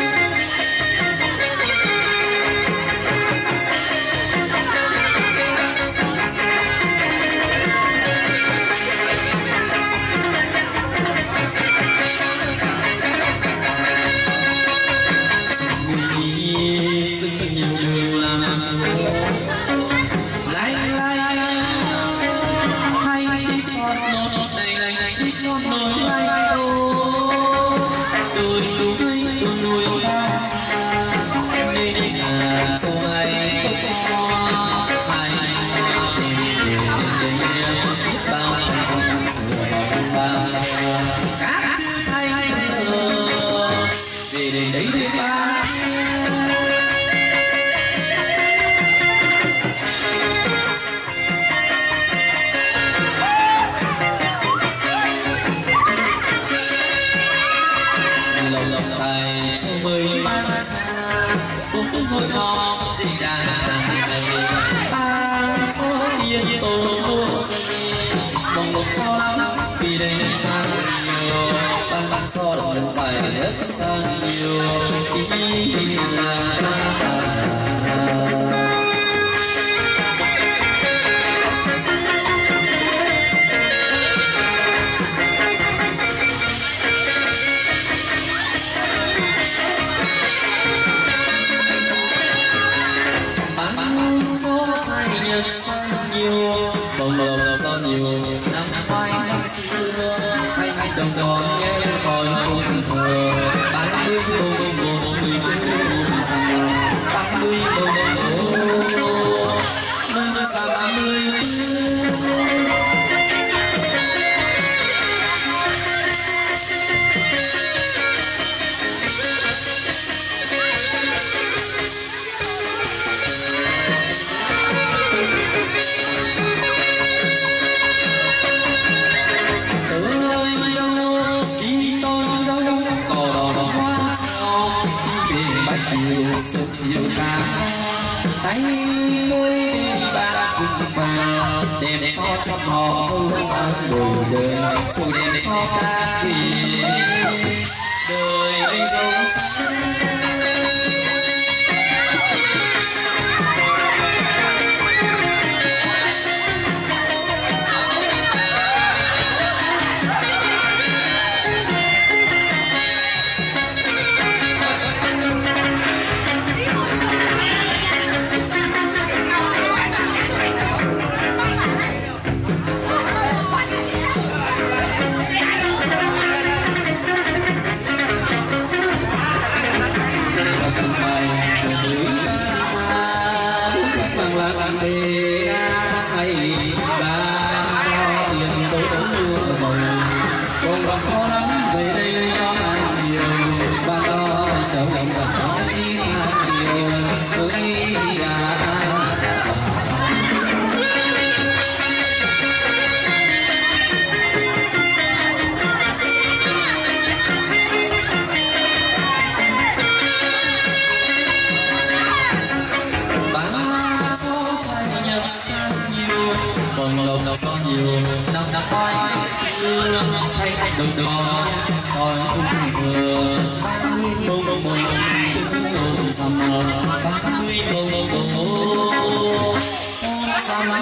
các chữ thay về đến đấy đi ba lòng lòng tay sau mới mang ra cùng cùng hội họp đi đàn này ta cho yên tổ mùa xuân mong mong sao lắm vì đây tháng nhiều tăng tăng so đồng dài rất sang nhiều ý là tăng số sai nhật sang nhiều bồng bồng do nhiều năm khoai năm xưa hay hay đồng đòn nghe còi cùng thờ tám mươi bông một mươi bốn rằng tám mươi bông một nâng sang tám mươi chiều ca tay môi bạn xung quanh đẹp cho cho họ sâu sang đời đời dù đẹp cho ta thì đời dấu con đồng khó lắm về đây cho anh nhiều và to đừng có coi phung thừa ba mươi bông bông bông bông dầm ba mươi bông bông bông dầm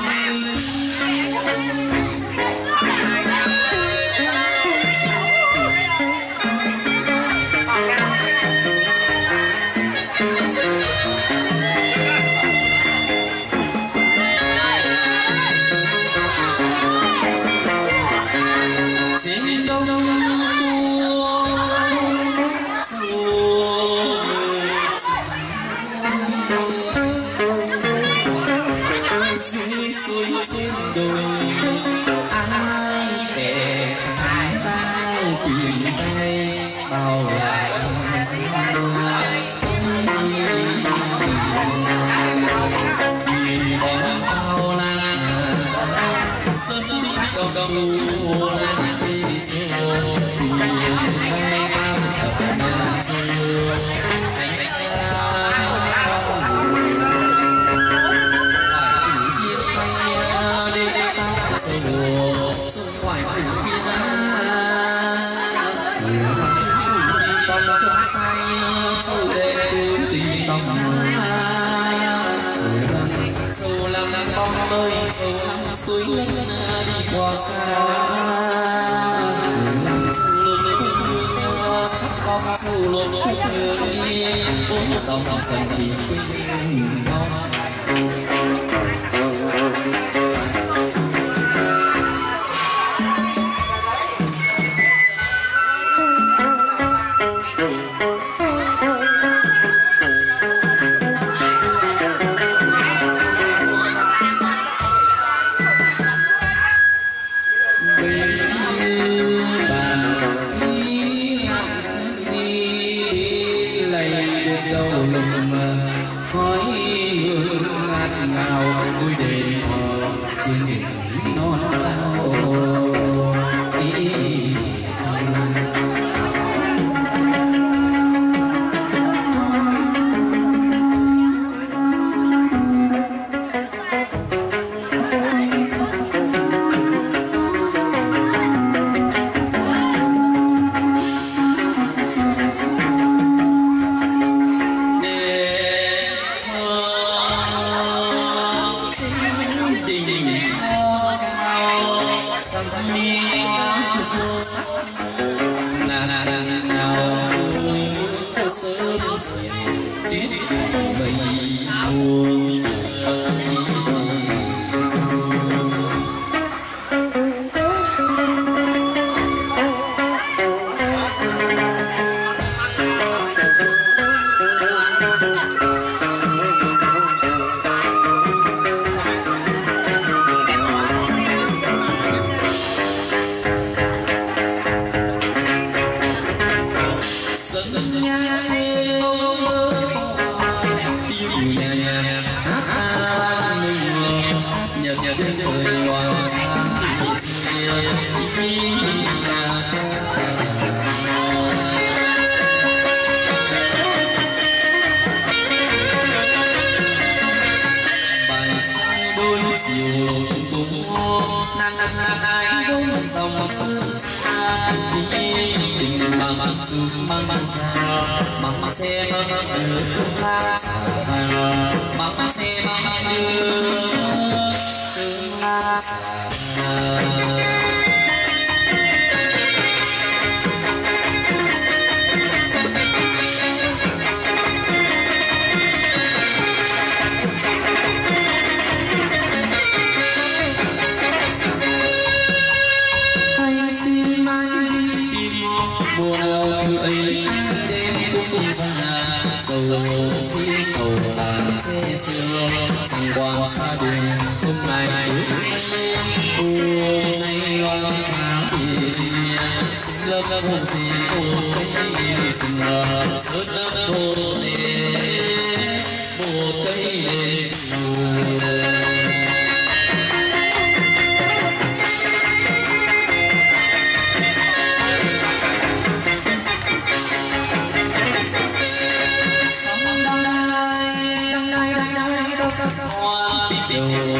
suối lấp đi qua xa sắc khóc sâu lột khúc người đi bốn dòng dần thì quên non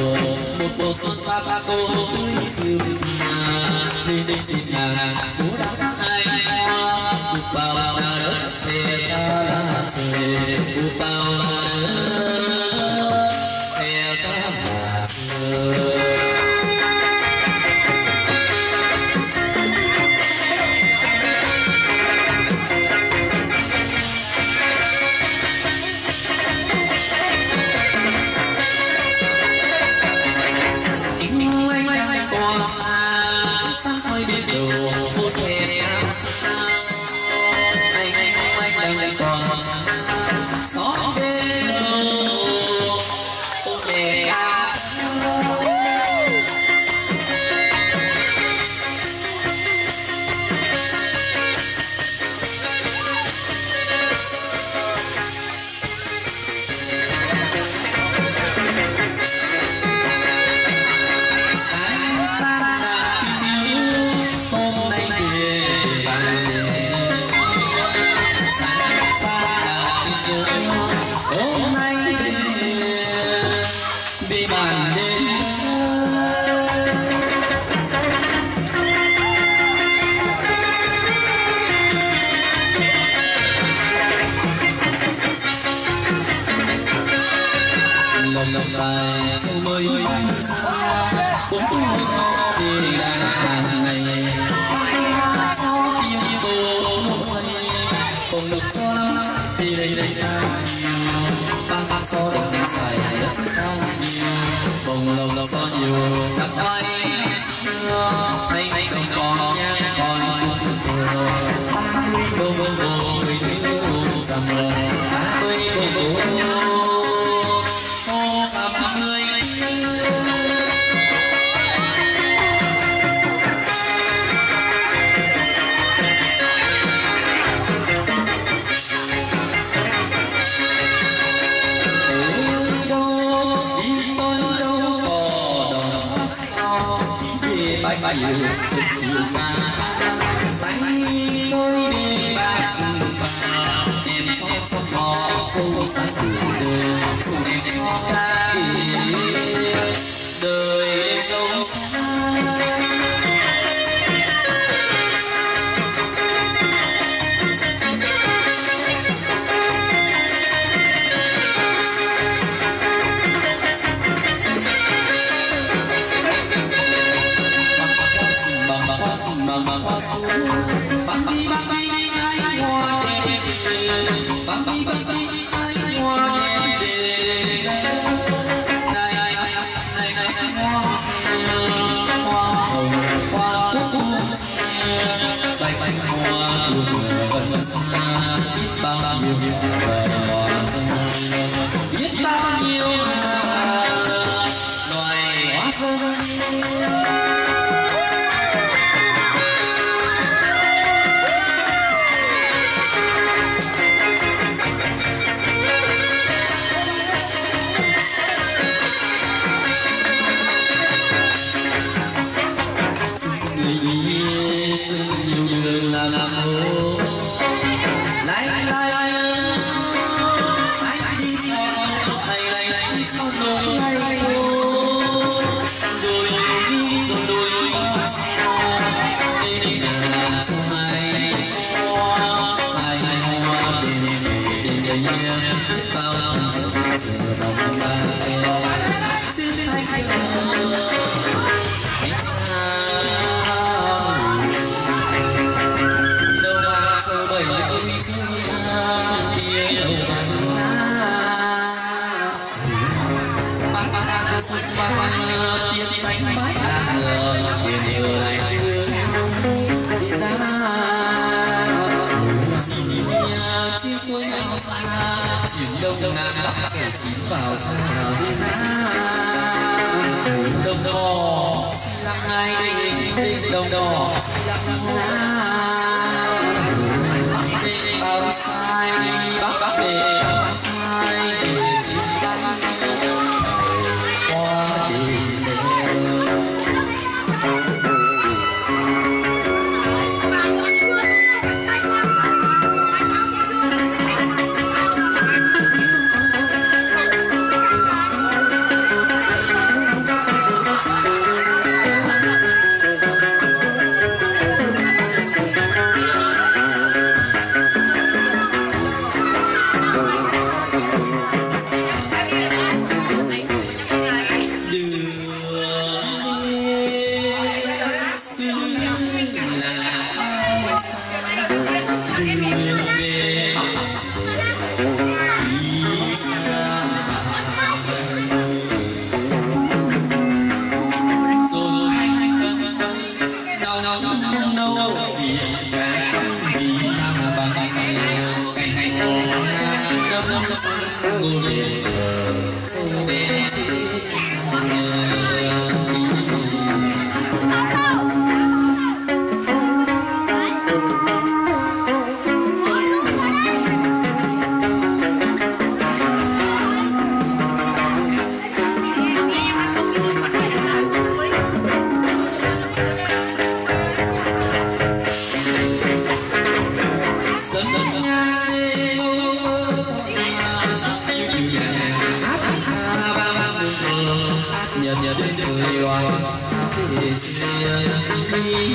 một mùa xuân xa cô tươi sương xa nên đêm dịu dàng bố đã u tao xe ra mà xưa bồng lồng lồng so nhiều năm bay xưa thấy không còn nhang còn cùng thừa ba mươi bông bông bông người nữ dầm ba mươi bông bông dầm người bãi bãi yêu sự chiều ca tay tôi đi ba rừng bà em xót xót cho sâu sắc cuộc đời dù em cho ta đời dâu xa bằng hoa xuống băng đi băng đi ai hoa đẹp băng đi băng đi ai hoa đẹp này này này hoa sen hoa hồng hoa cúc sen bay bay hoa buồn gần xa biết bao nhiêu về hoa xuân biết bao nhiêu loài hoa xuân. Nhiều đường là làm hồ lại lại lại lại lại đi cho này này này đi cho đôi hay đôi đi đôi đôi ba sao đi nhà cho hai hoa hai hoa đền đền đền đền biết bao năm giờ lòng ta xin xin hãy hãy tiên cánh bát đàn tiền nhiều này ra chim suối bao xa chim đông nam bắc sầu chín vào xa đông đỏ xin lặng ngày đêm đêm đông đỏ xin lặng ra bắc đêm bao sai bắc bắc đêm bao sai để chim bay qua đêm.
Bye.
xanh ngô đền thờ sông đèn chiếc nhờ nhờ đến người loạn để chia đi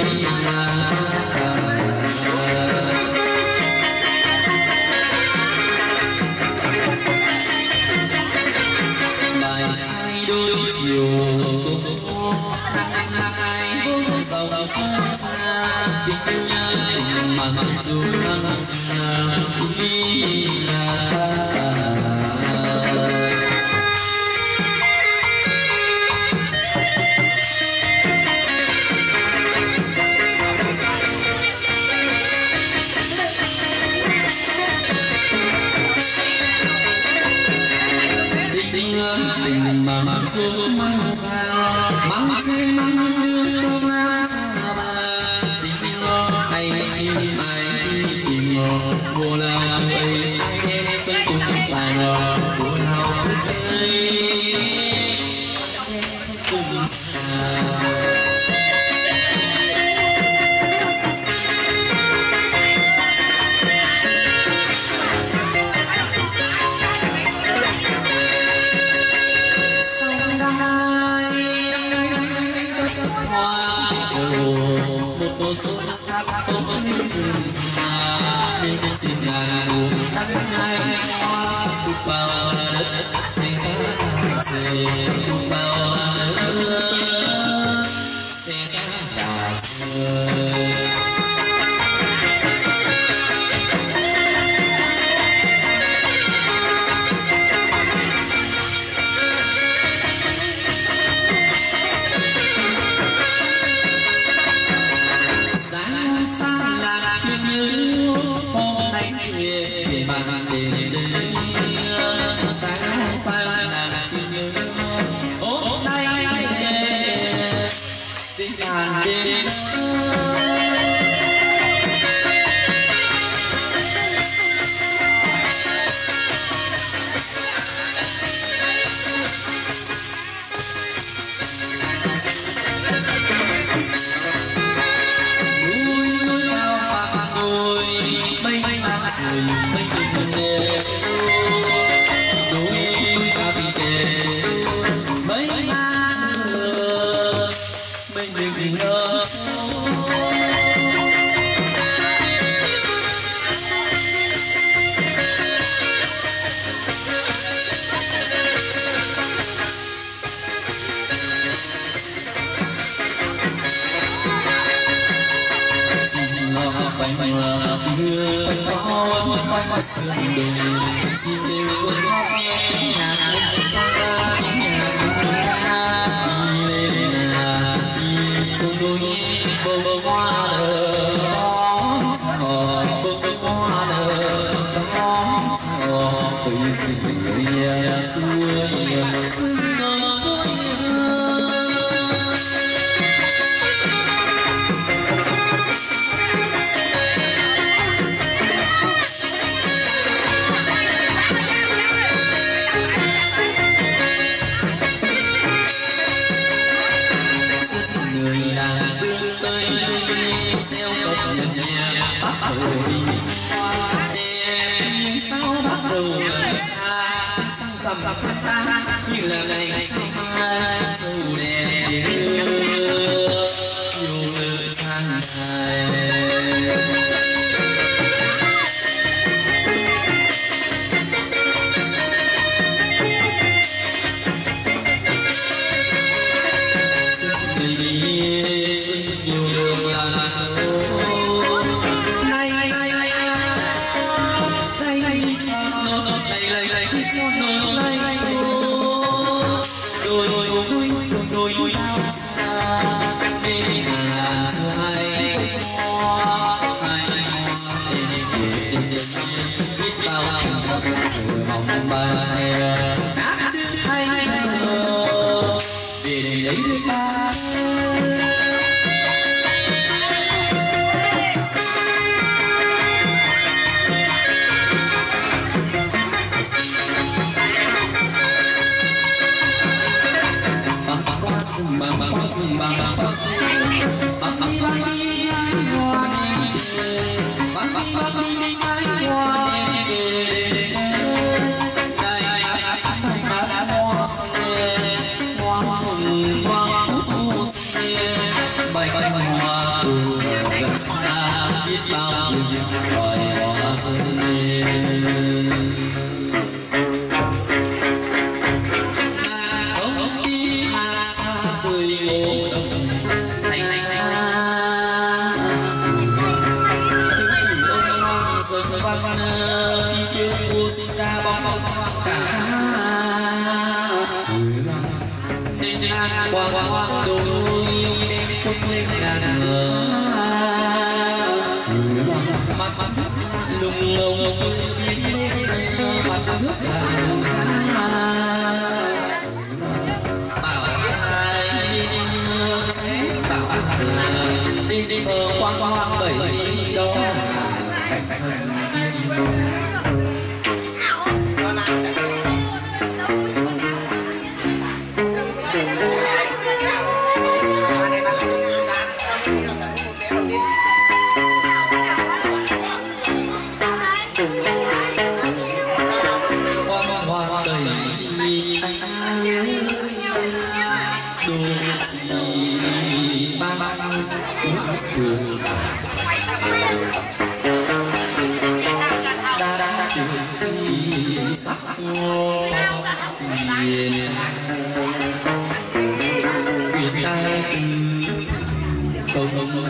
bài say đôi chiều ai vốn giàu sơn xa tình nhân tình mặn dù nắng xa đi tình mà mang xuống mang sao mang xe mang đưa đông nam xa ba tình lo hay xin ai tìm mùa nào ấy em sẽ cùng dài mùa nào ấy em sẽ cùng dài xin ngàn buồn đắng cay bước vào đất say giá trời bước vào đất say giá trời sáng sáng là tiếng nhớ hôm nay về bàn đêm đây sáng sáng là tiếng nhớ hôm nay về bàn đêm mấy mình đẹp đôi ta vì đẹp mấy má xưa mấy mình ngỡ quanh quanh đưa quanh quanh quanh quanh sườn đồi xin đều cuốn khóc nghe tiếng nhạc lên ca tiếng nhạc ca đi lên là đi xuống đôi bông hoa nở đón gió bông hoa nở đón gió từ rừng người xuôi rừng ngồi xuôi sầm ta như là ngày mai dù đèn đưa nhiều người sang nhiều đường là này này này này này này này đôi đôi đôi đôi đôi lao xa bên ngàn hai hoa hai hoa bên biển biết bao sự mong bài hát chữ hay thơ để lấy được ta bang bang bang bang bang bang bang bang bang đi ai hoa đêm bang bang bang đi ai hoa đêm đây áp tay mắt hoa xe hoa hồng hoa út xe bay bay hoa gần xa biết bao nhiêu loài hoa rơi quang quang đôi đem quân lên ngàn ngờ mặt mặt nước lùng lùng biến lên mặt nước là lùng bảo ai đi sẽ bảo đi đi thơ quang quang bảy đó cảnh thần thường đã đã từng sắc hiền quyền tay từ công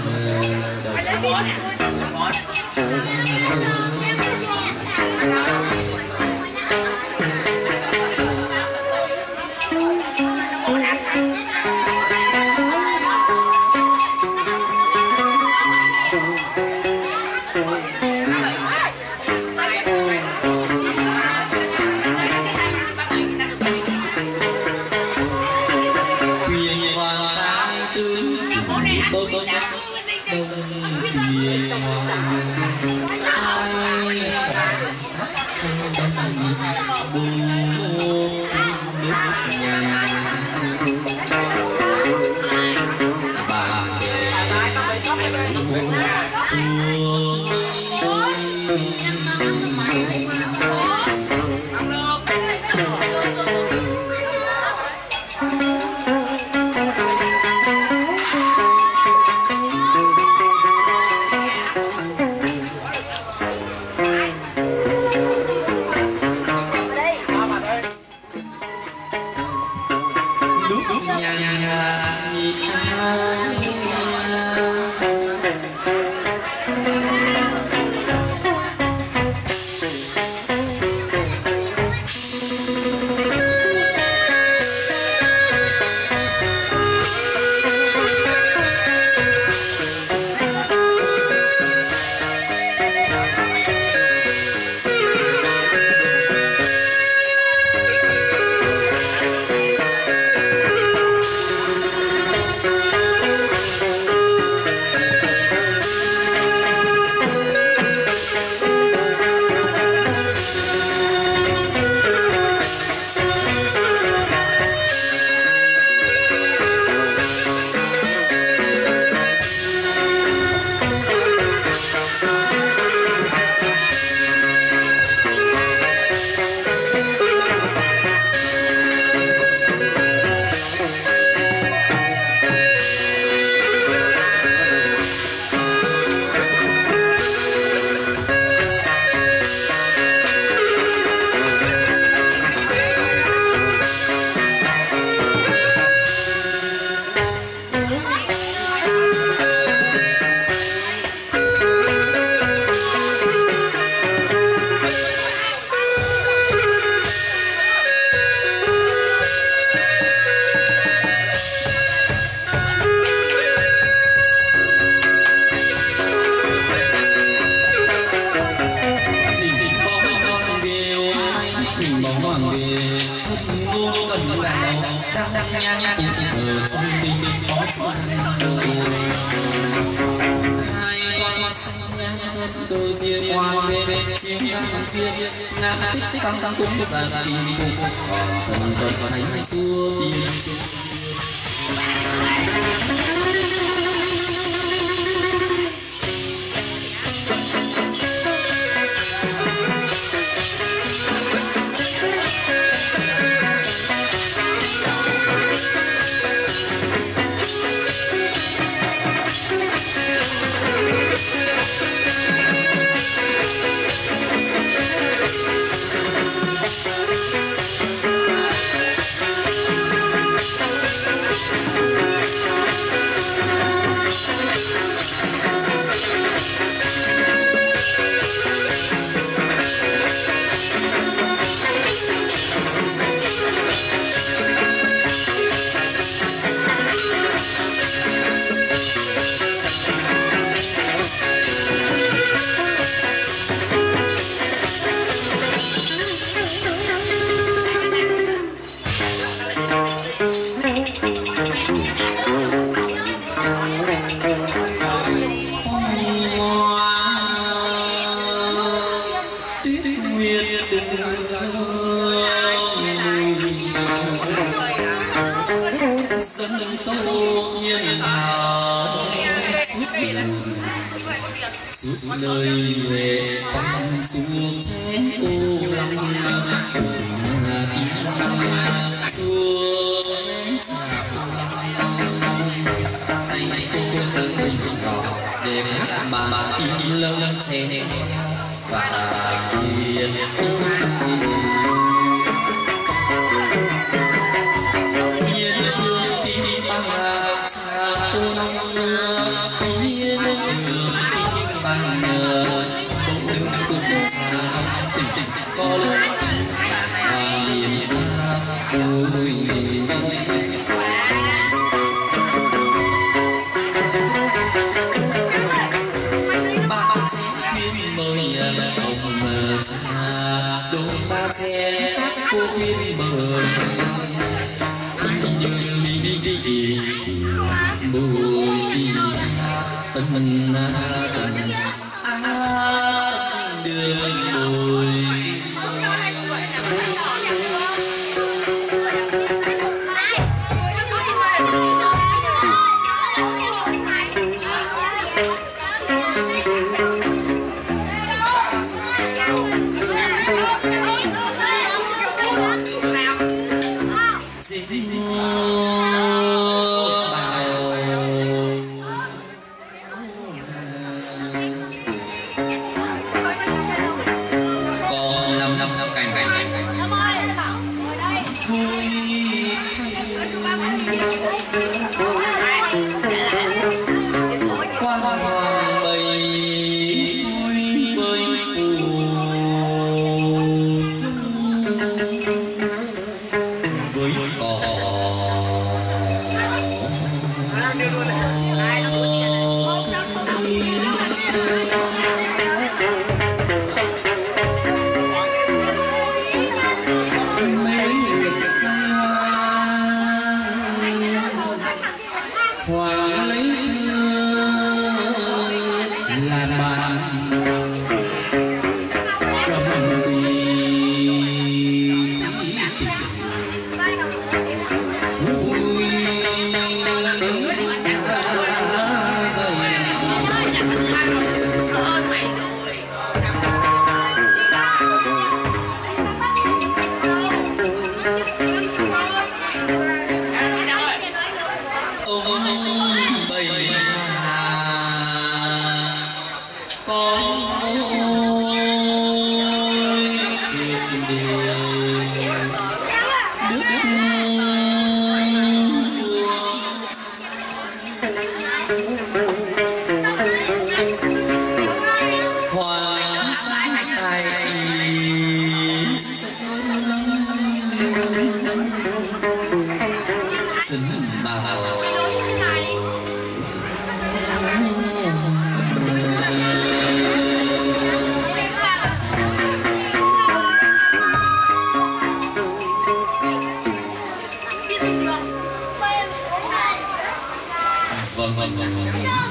trình bóng hoàng về thân ngô cần đàn đầu đang đang nhang phụ thờ trong tình bóng sang đôi hai con xanh nhang thân cơ diên hoàng về chiều đang duyên ngàn tích tích tăng tăng cũng giàn tình cùng thần thần thánh chúa tin lời về phong xuống chén ô long tim xua chén chào tay cô bình đỏ để hát bà tim lâu chén và thiên nhiên thương tim bà xa ô long nhiên thương bằng bỗng đứng cùng xa tình tình có lúc và miền vui ba sẽ khuyên mời ông mờ xa đôi ba sẽ các cô khuyên mời thì như đi đi đi bùi đi tân tân đường bùi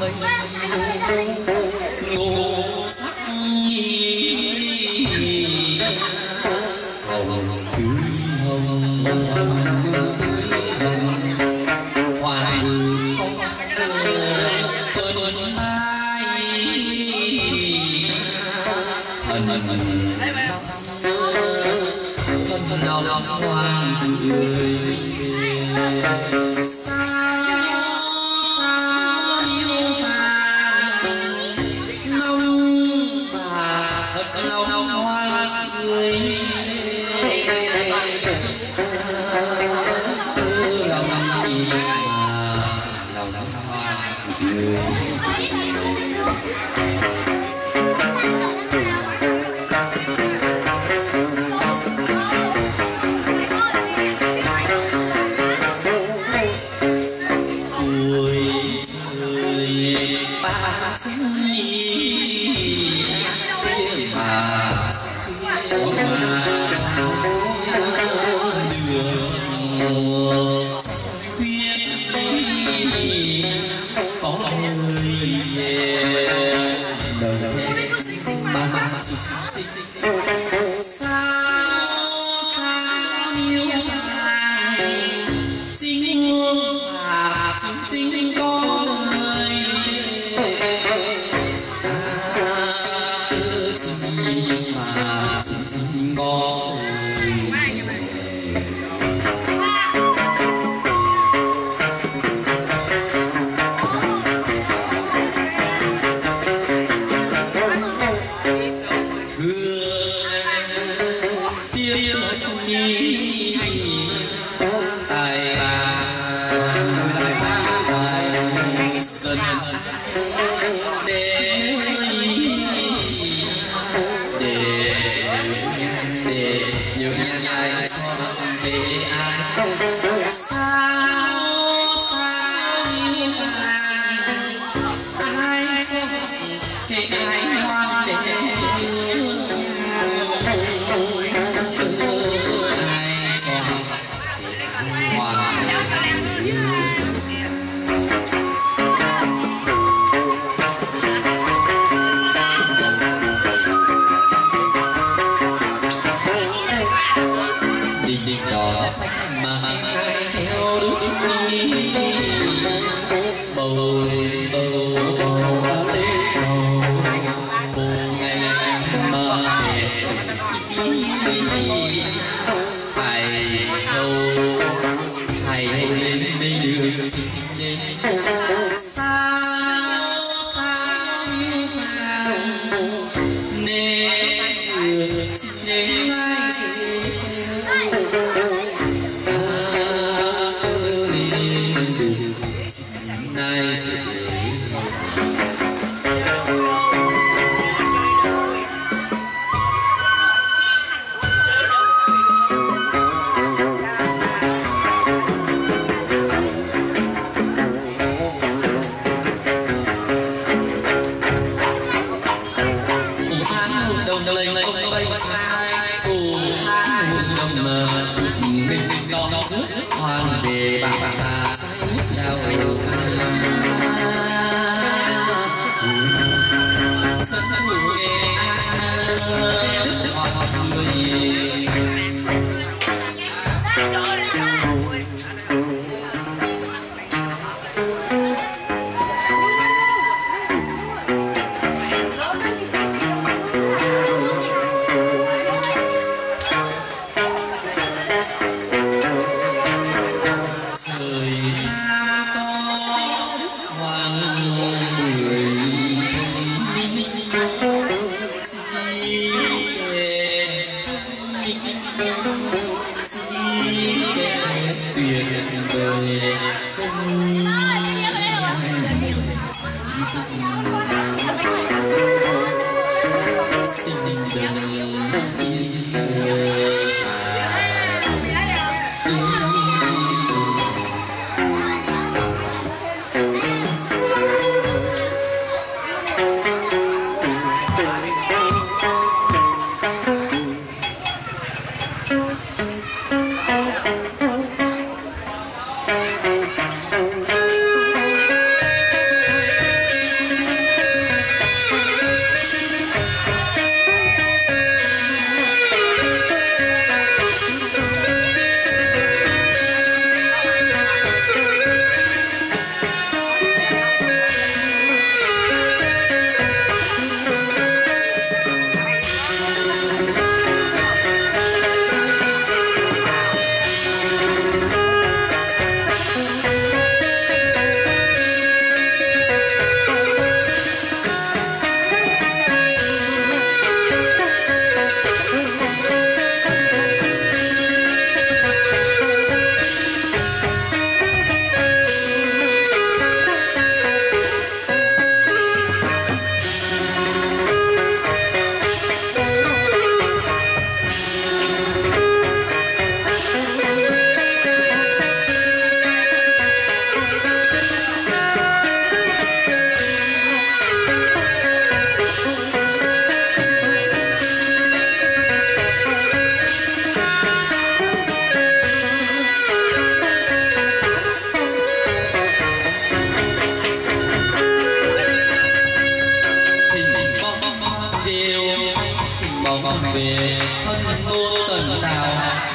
mây ngô sắc nghi hồng tươi hồng hồng tươi hồng hoa đường con cơn mai thần thân lòng hoàng tươi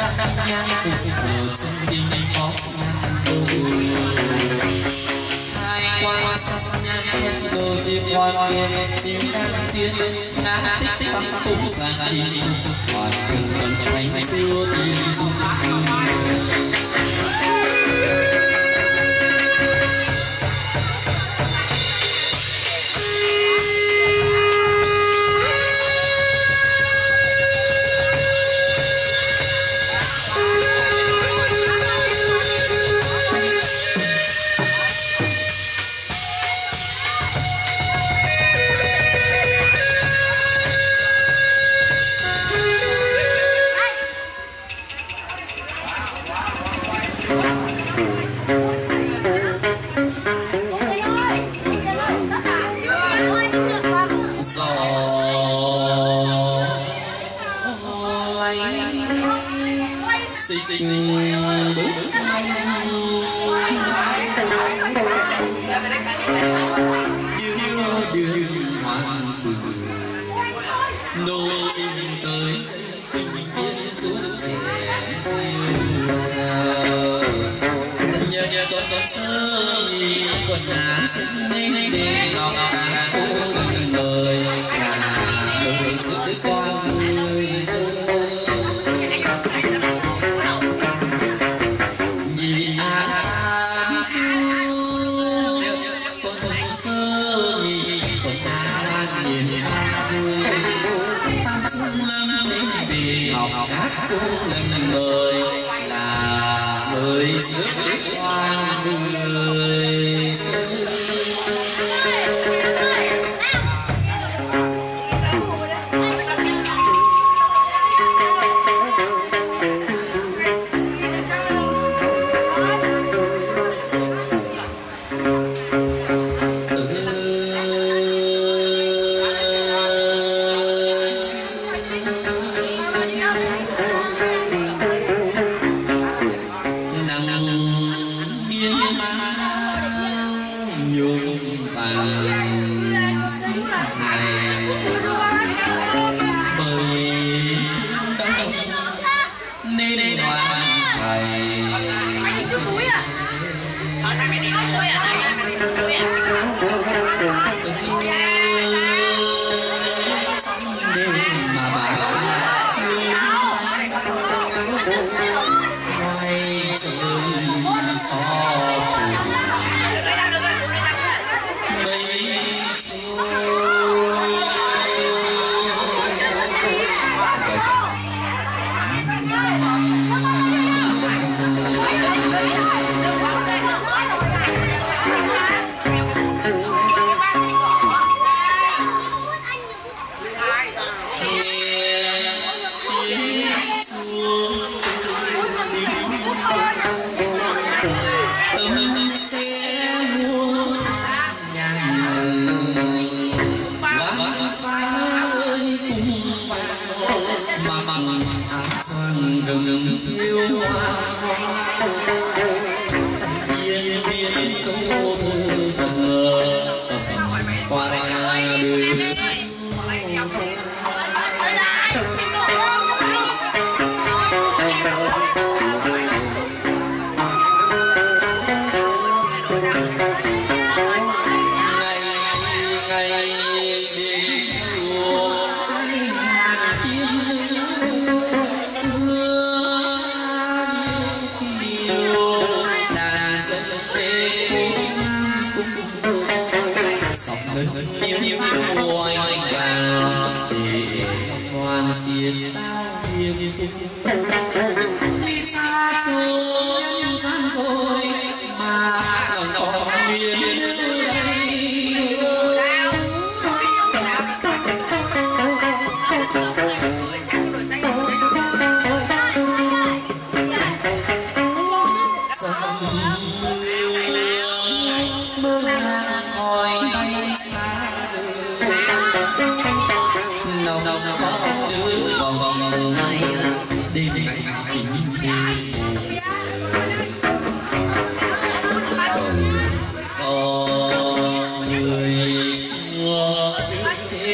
đăng nhang phục thờ chân kinh có nhang đồ hai quan sắc nhang thân đồ diệp hoàng liên chim đang duyên ngã tích tăng cũng sang đi hoàn thân thân thành chưa tin dung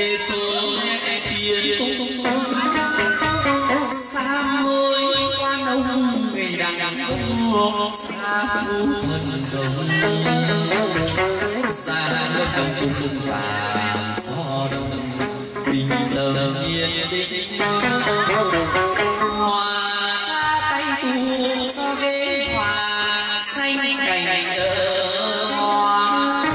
xa ngôi quan đông người đằng vua xa vũ thần đồng xa lớp đông cùng cùng và gió đông tình tờ yên tĩnh hoa tay tu cho ghế hòa xanh cành tơ hoa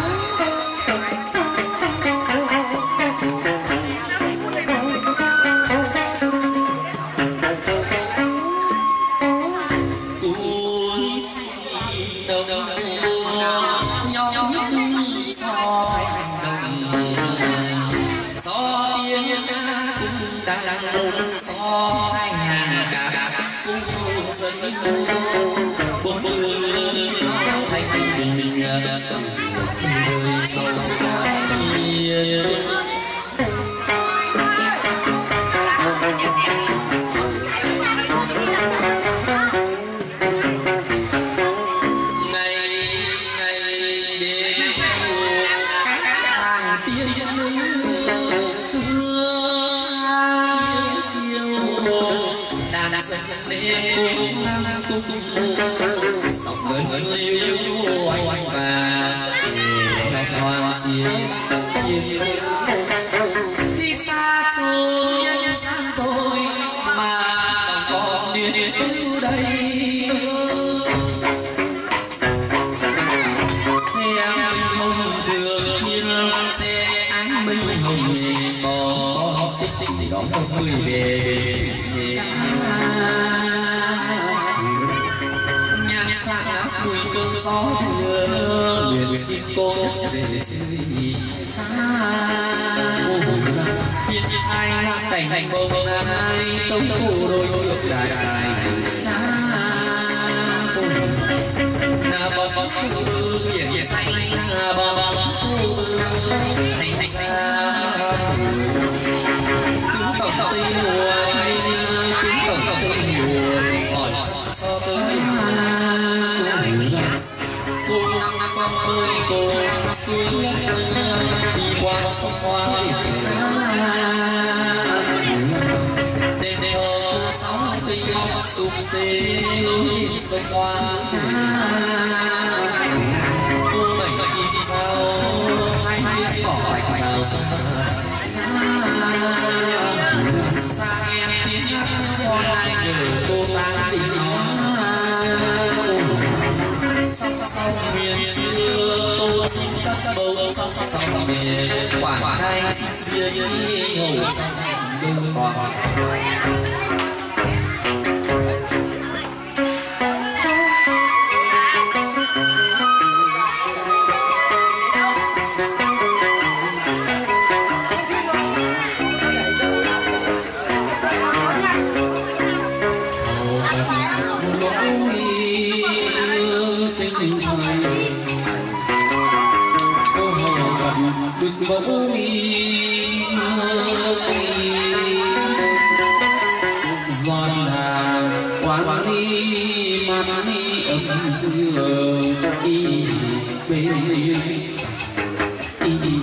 túi xì nồng nhau nhức cho thành đồng gió yên ca cũng đang gió hai hàng cả cũng dân bốn mươi nó thành bình đời giàu có tiền nên cũng lắm cũng sóng lớn liêu oanh và ngọc hoàng xiên khi xa xôi nhân gian rồi mà còn điên từ đây xe minh hồng thường thiên xe ánh minh hồng có xích xích đón một người về về mùi cơn gió đưa nguyện xin cô nhắc về gì hiện hai là cảnh cảnh bông nam ai tông cụ đôi ngược đại đại na bom bom cụ tư hiện xanh na bom bom cụ tư thành xa cứ tổng tây hoài cứ tổng tây buồn hỏi so tới cô nắng con bơi cô xuống đi qua sông hoa đêm hôm sóng tinh mong sụp xê nhìn sông hoa cô mày nhìn sao thanh biết bỏ bạch vào sông xa nghe tiếng hát hôm nay nhờ cô tan đi sau miền xưa tô chín các bầu trong sau miền quảng khai riêng đi ngủ trong đêm hoàng bỗng đi giòn hàng quán đi mắt đi ấm dừa y bên đi y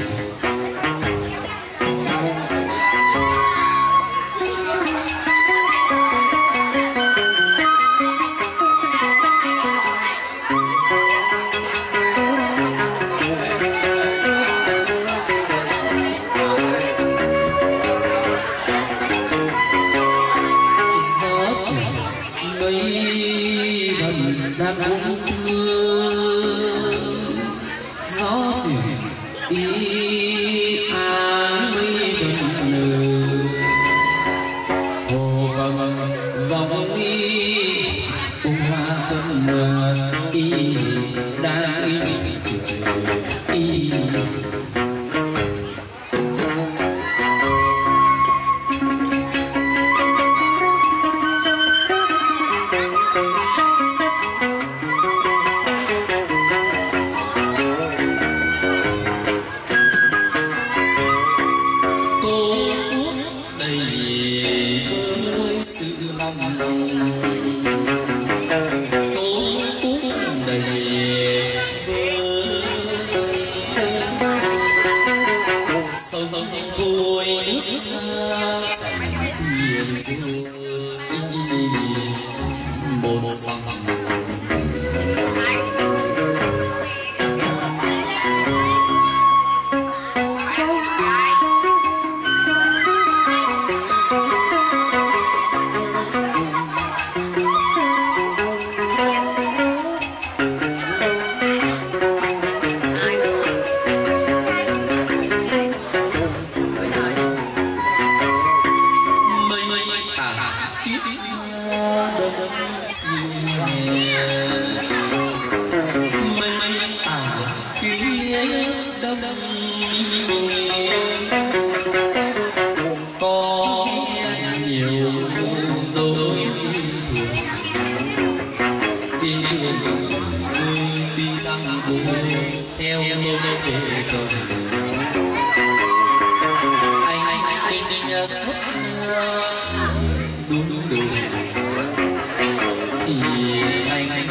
đã cũng thương gió chuyển ý áng mây vần nở hồ vầng vòng y bông hoa xuân nở y đang y y với sự mong cố đường người đi sang bù theo lối về rồi anh anh đinh đinh nhớ rất đúng đúng đúng thì anh anh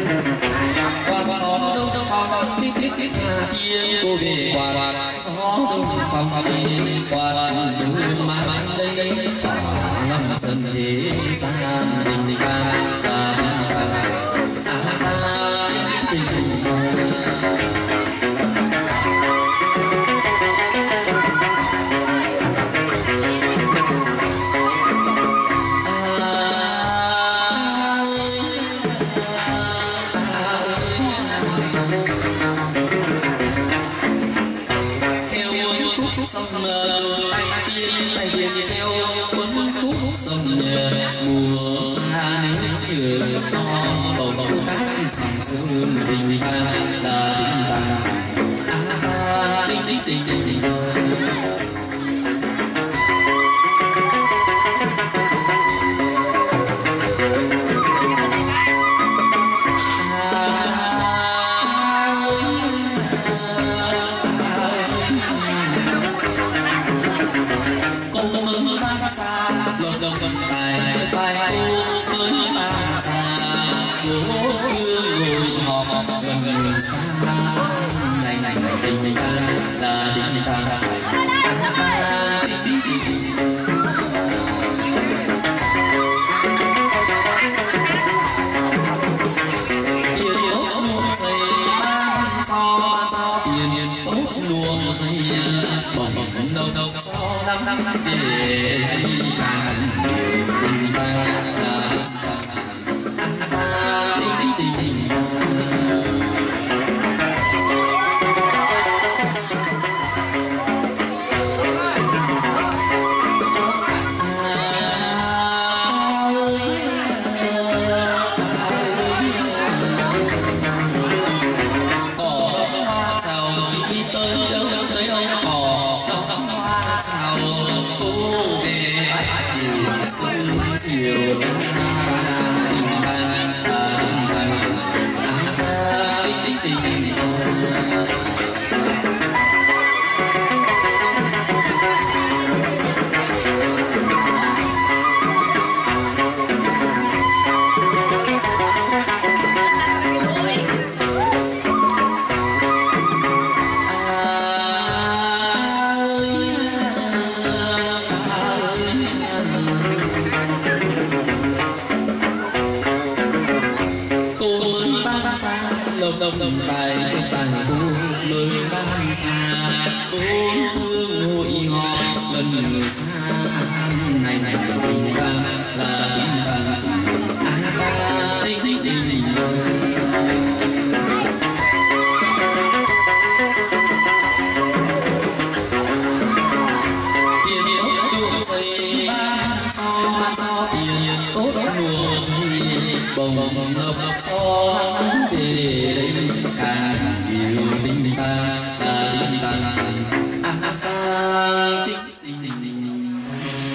chiên cô về quạt gió đông phòng tiền quạt đường mà đây lâm dân thế gian tình ca ta tình ca ta ta tình tình tình ta là tình ta à ta tình tình tình tình cô mừng ta xa lòng lòng cầm tài tài cô mới ta xa bố ngồi họp gần gần xa này này tình ta là tình ta tình tình tình tiền tốt nuông dây ban cho ban cho tiền tốt nuông dây bồng bồng đâu đâu cho năm năm năm về đi càng tình ta là tình tình tình chiều tình ta tình ta à tình tình tình đồng đồng đồng tài tài cô nơi ban xa bốn phương hội họp gần xa này này tình ta là tình ta à ta tình tình tình tiền tốt đua dây ban cho ban cho tiền tốt đua dây bồng bồng lộc lộc so về đây càng nhiều tình ta là tình ta à à ta tình tình tình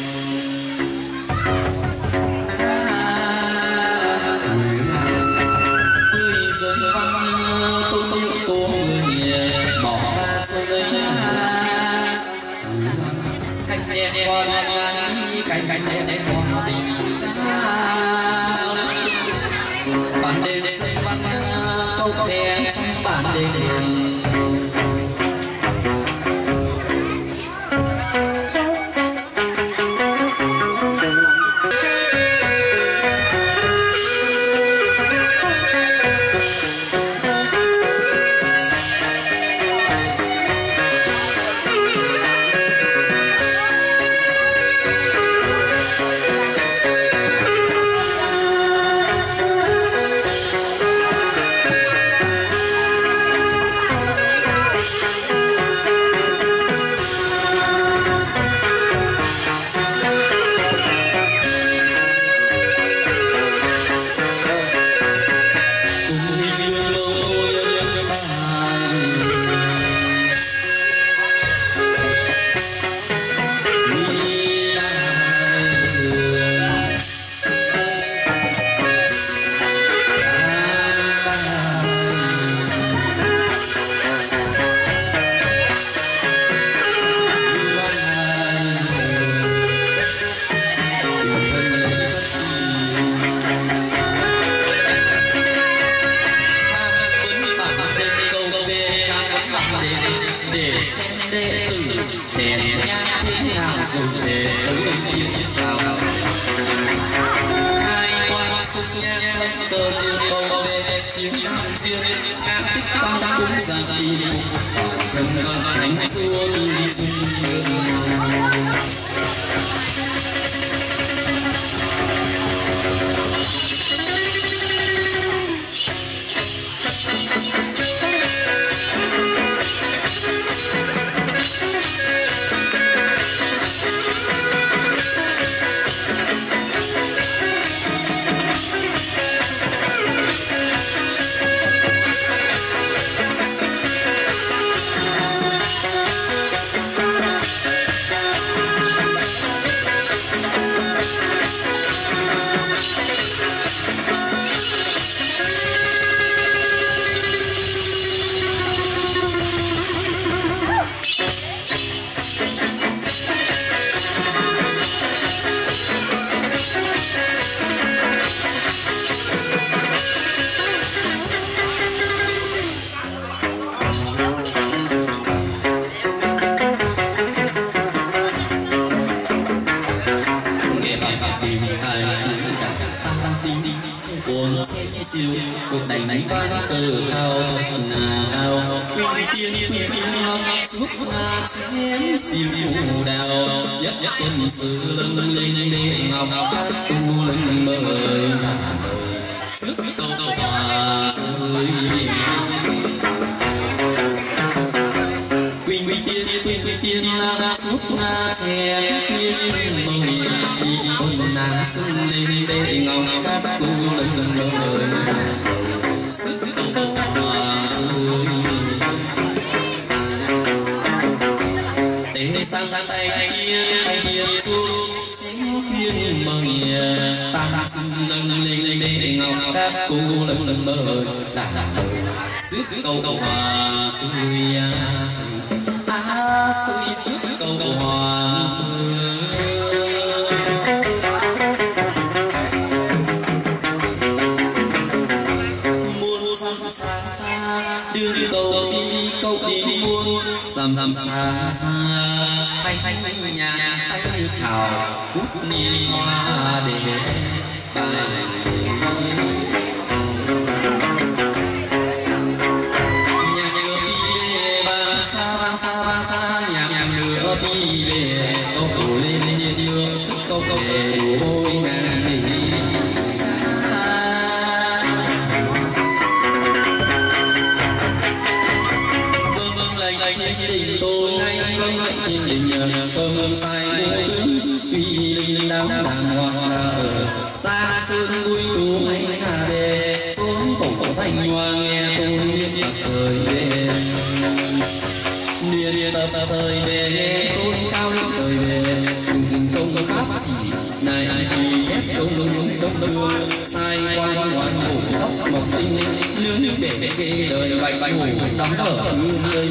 người dân văn tôi yêu cô người bỏ ra sâu dây cánh đèn qua ngang đi cánh cánh đèn qua tình xa bản đêm xây văn câu đèn trong bản đêm đèn nhang thế nào dùng để tới bên tiên vào hai quan sức nhang thân tơ riêng câu về chiếu nam duyên ngang tích tăng đúng ra đi thân vân đánh xua đi cuộc đánh đánh ban cờ cao nào quyên tiên quyên tiên suốt hoa chén xiêu mù đào nhất nhất quân sư lưng lên để ngọc hát tu lưng mời sức cầu hòa rơi quyên quyên tiên quyên quyên tiên suốt hoa chén quyên mời đi ôn nàng xuân lên để ngọc hát tu lưng mời sức cầu hòa rơi tế sang tay kia tay kia xuống chéo khuyên mời ta xuân lưng lên để ngọc các cô lần mời là sức cầu hòa rơi à rơi sức cầu hòa rơi đưa câu đi câu đi muôn sầm sầm xa xa hay hay nhà hay thảo cúc niên hoa để bài nhạc đưa đi về vang xa vang xa vang xa nhạc đưa đi về câu cầu lên nhiệt đưa sức câu câu về môi ngàn đi đình tôi ngay vâng lệnh thiên đình cơm sai ngũ tướng uy linh đám đàng hoàng là ở xa sơn vui tú hay là về xuống cổ thanh hoa nghe tôi liên tập thời về liên tập thời về nghe tôi cao lên thời về cùng công pháp chỉ này thì ép đông đông đông đông sai quan quan ngủ chóc mộc tinh lươn để kê đời bạch bạch ngủ đóng ở hương nơi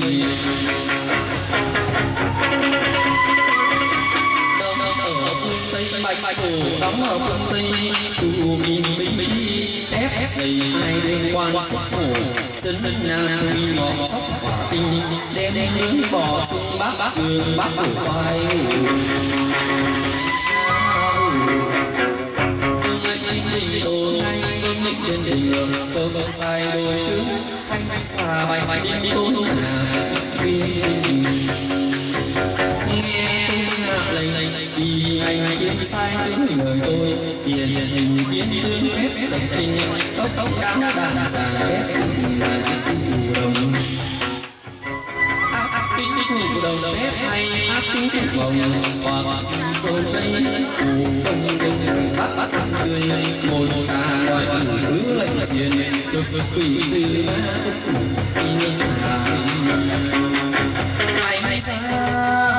bạch bạch cổ đóng ở phương tây tù mì mì mì ép ép dày hai đêm quan sức khổ chân chân nam mi ngọ sóc quả tinh đem đem nướng bò xuống bát bát đường bát cổ quay phương anh anh đình đồ ngay phương định trên đình cơ cơ sai đôi tướng thanh xa bạch bạch đi tôn hà nghe tôi hạ lệnh vì anh kiếm sai tiếng lời tôi hiền hình biến tướng phép trầm tinh tốc tốc đám đàn giàn phép đồng ác ác tính cụ đồng phép hay ác tính cụ vòng hoặc trôi đây cụ công công bắt bắt ăn tươi một ta gọi tử cứ lệnh truyền cực quỷ tư tin hay hay xa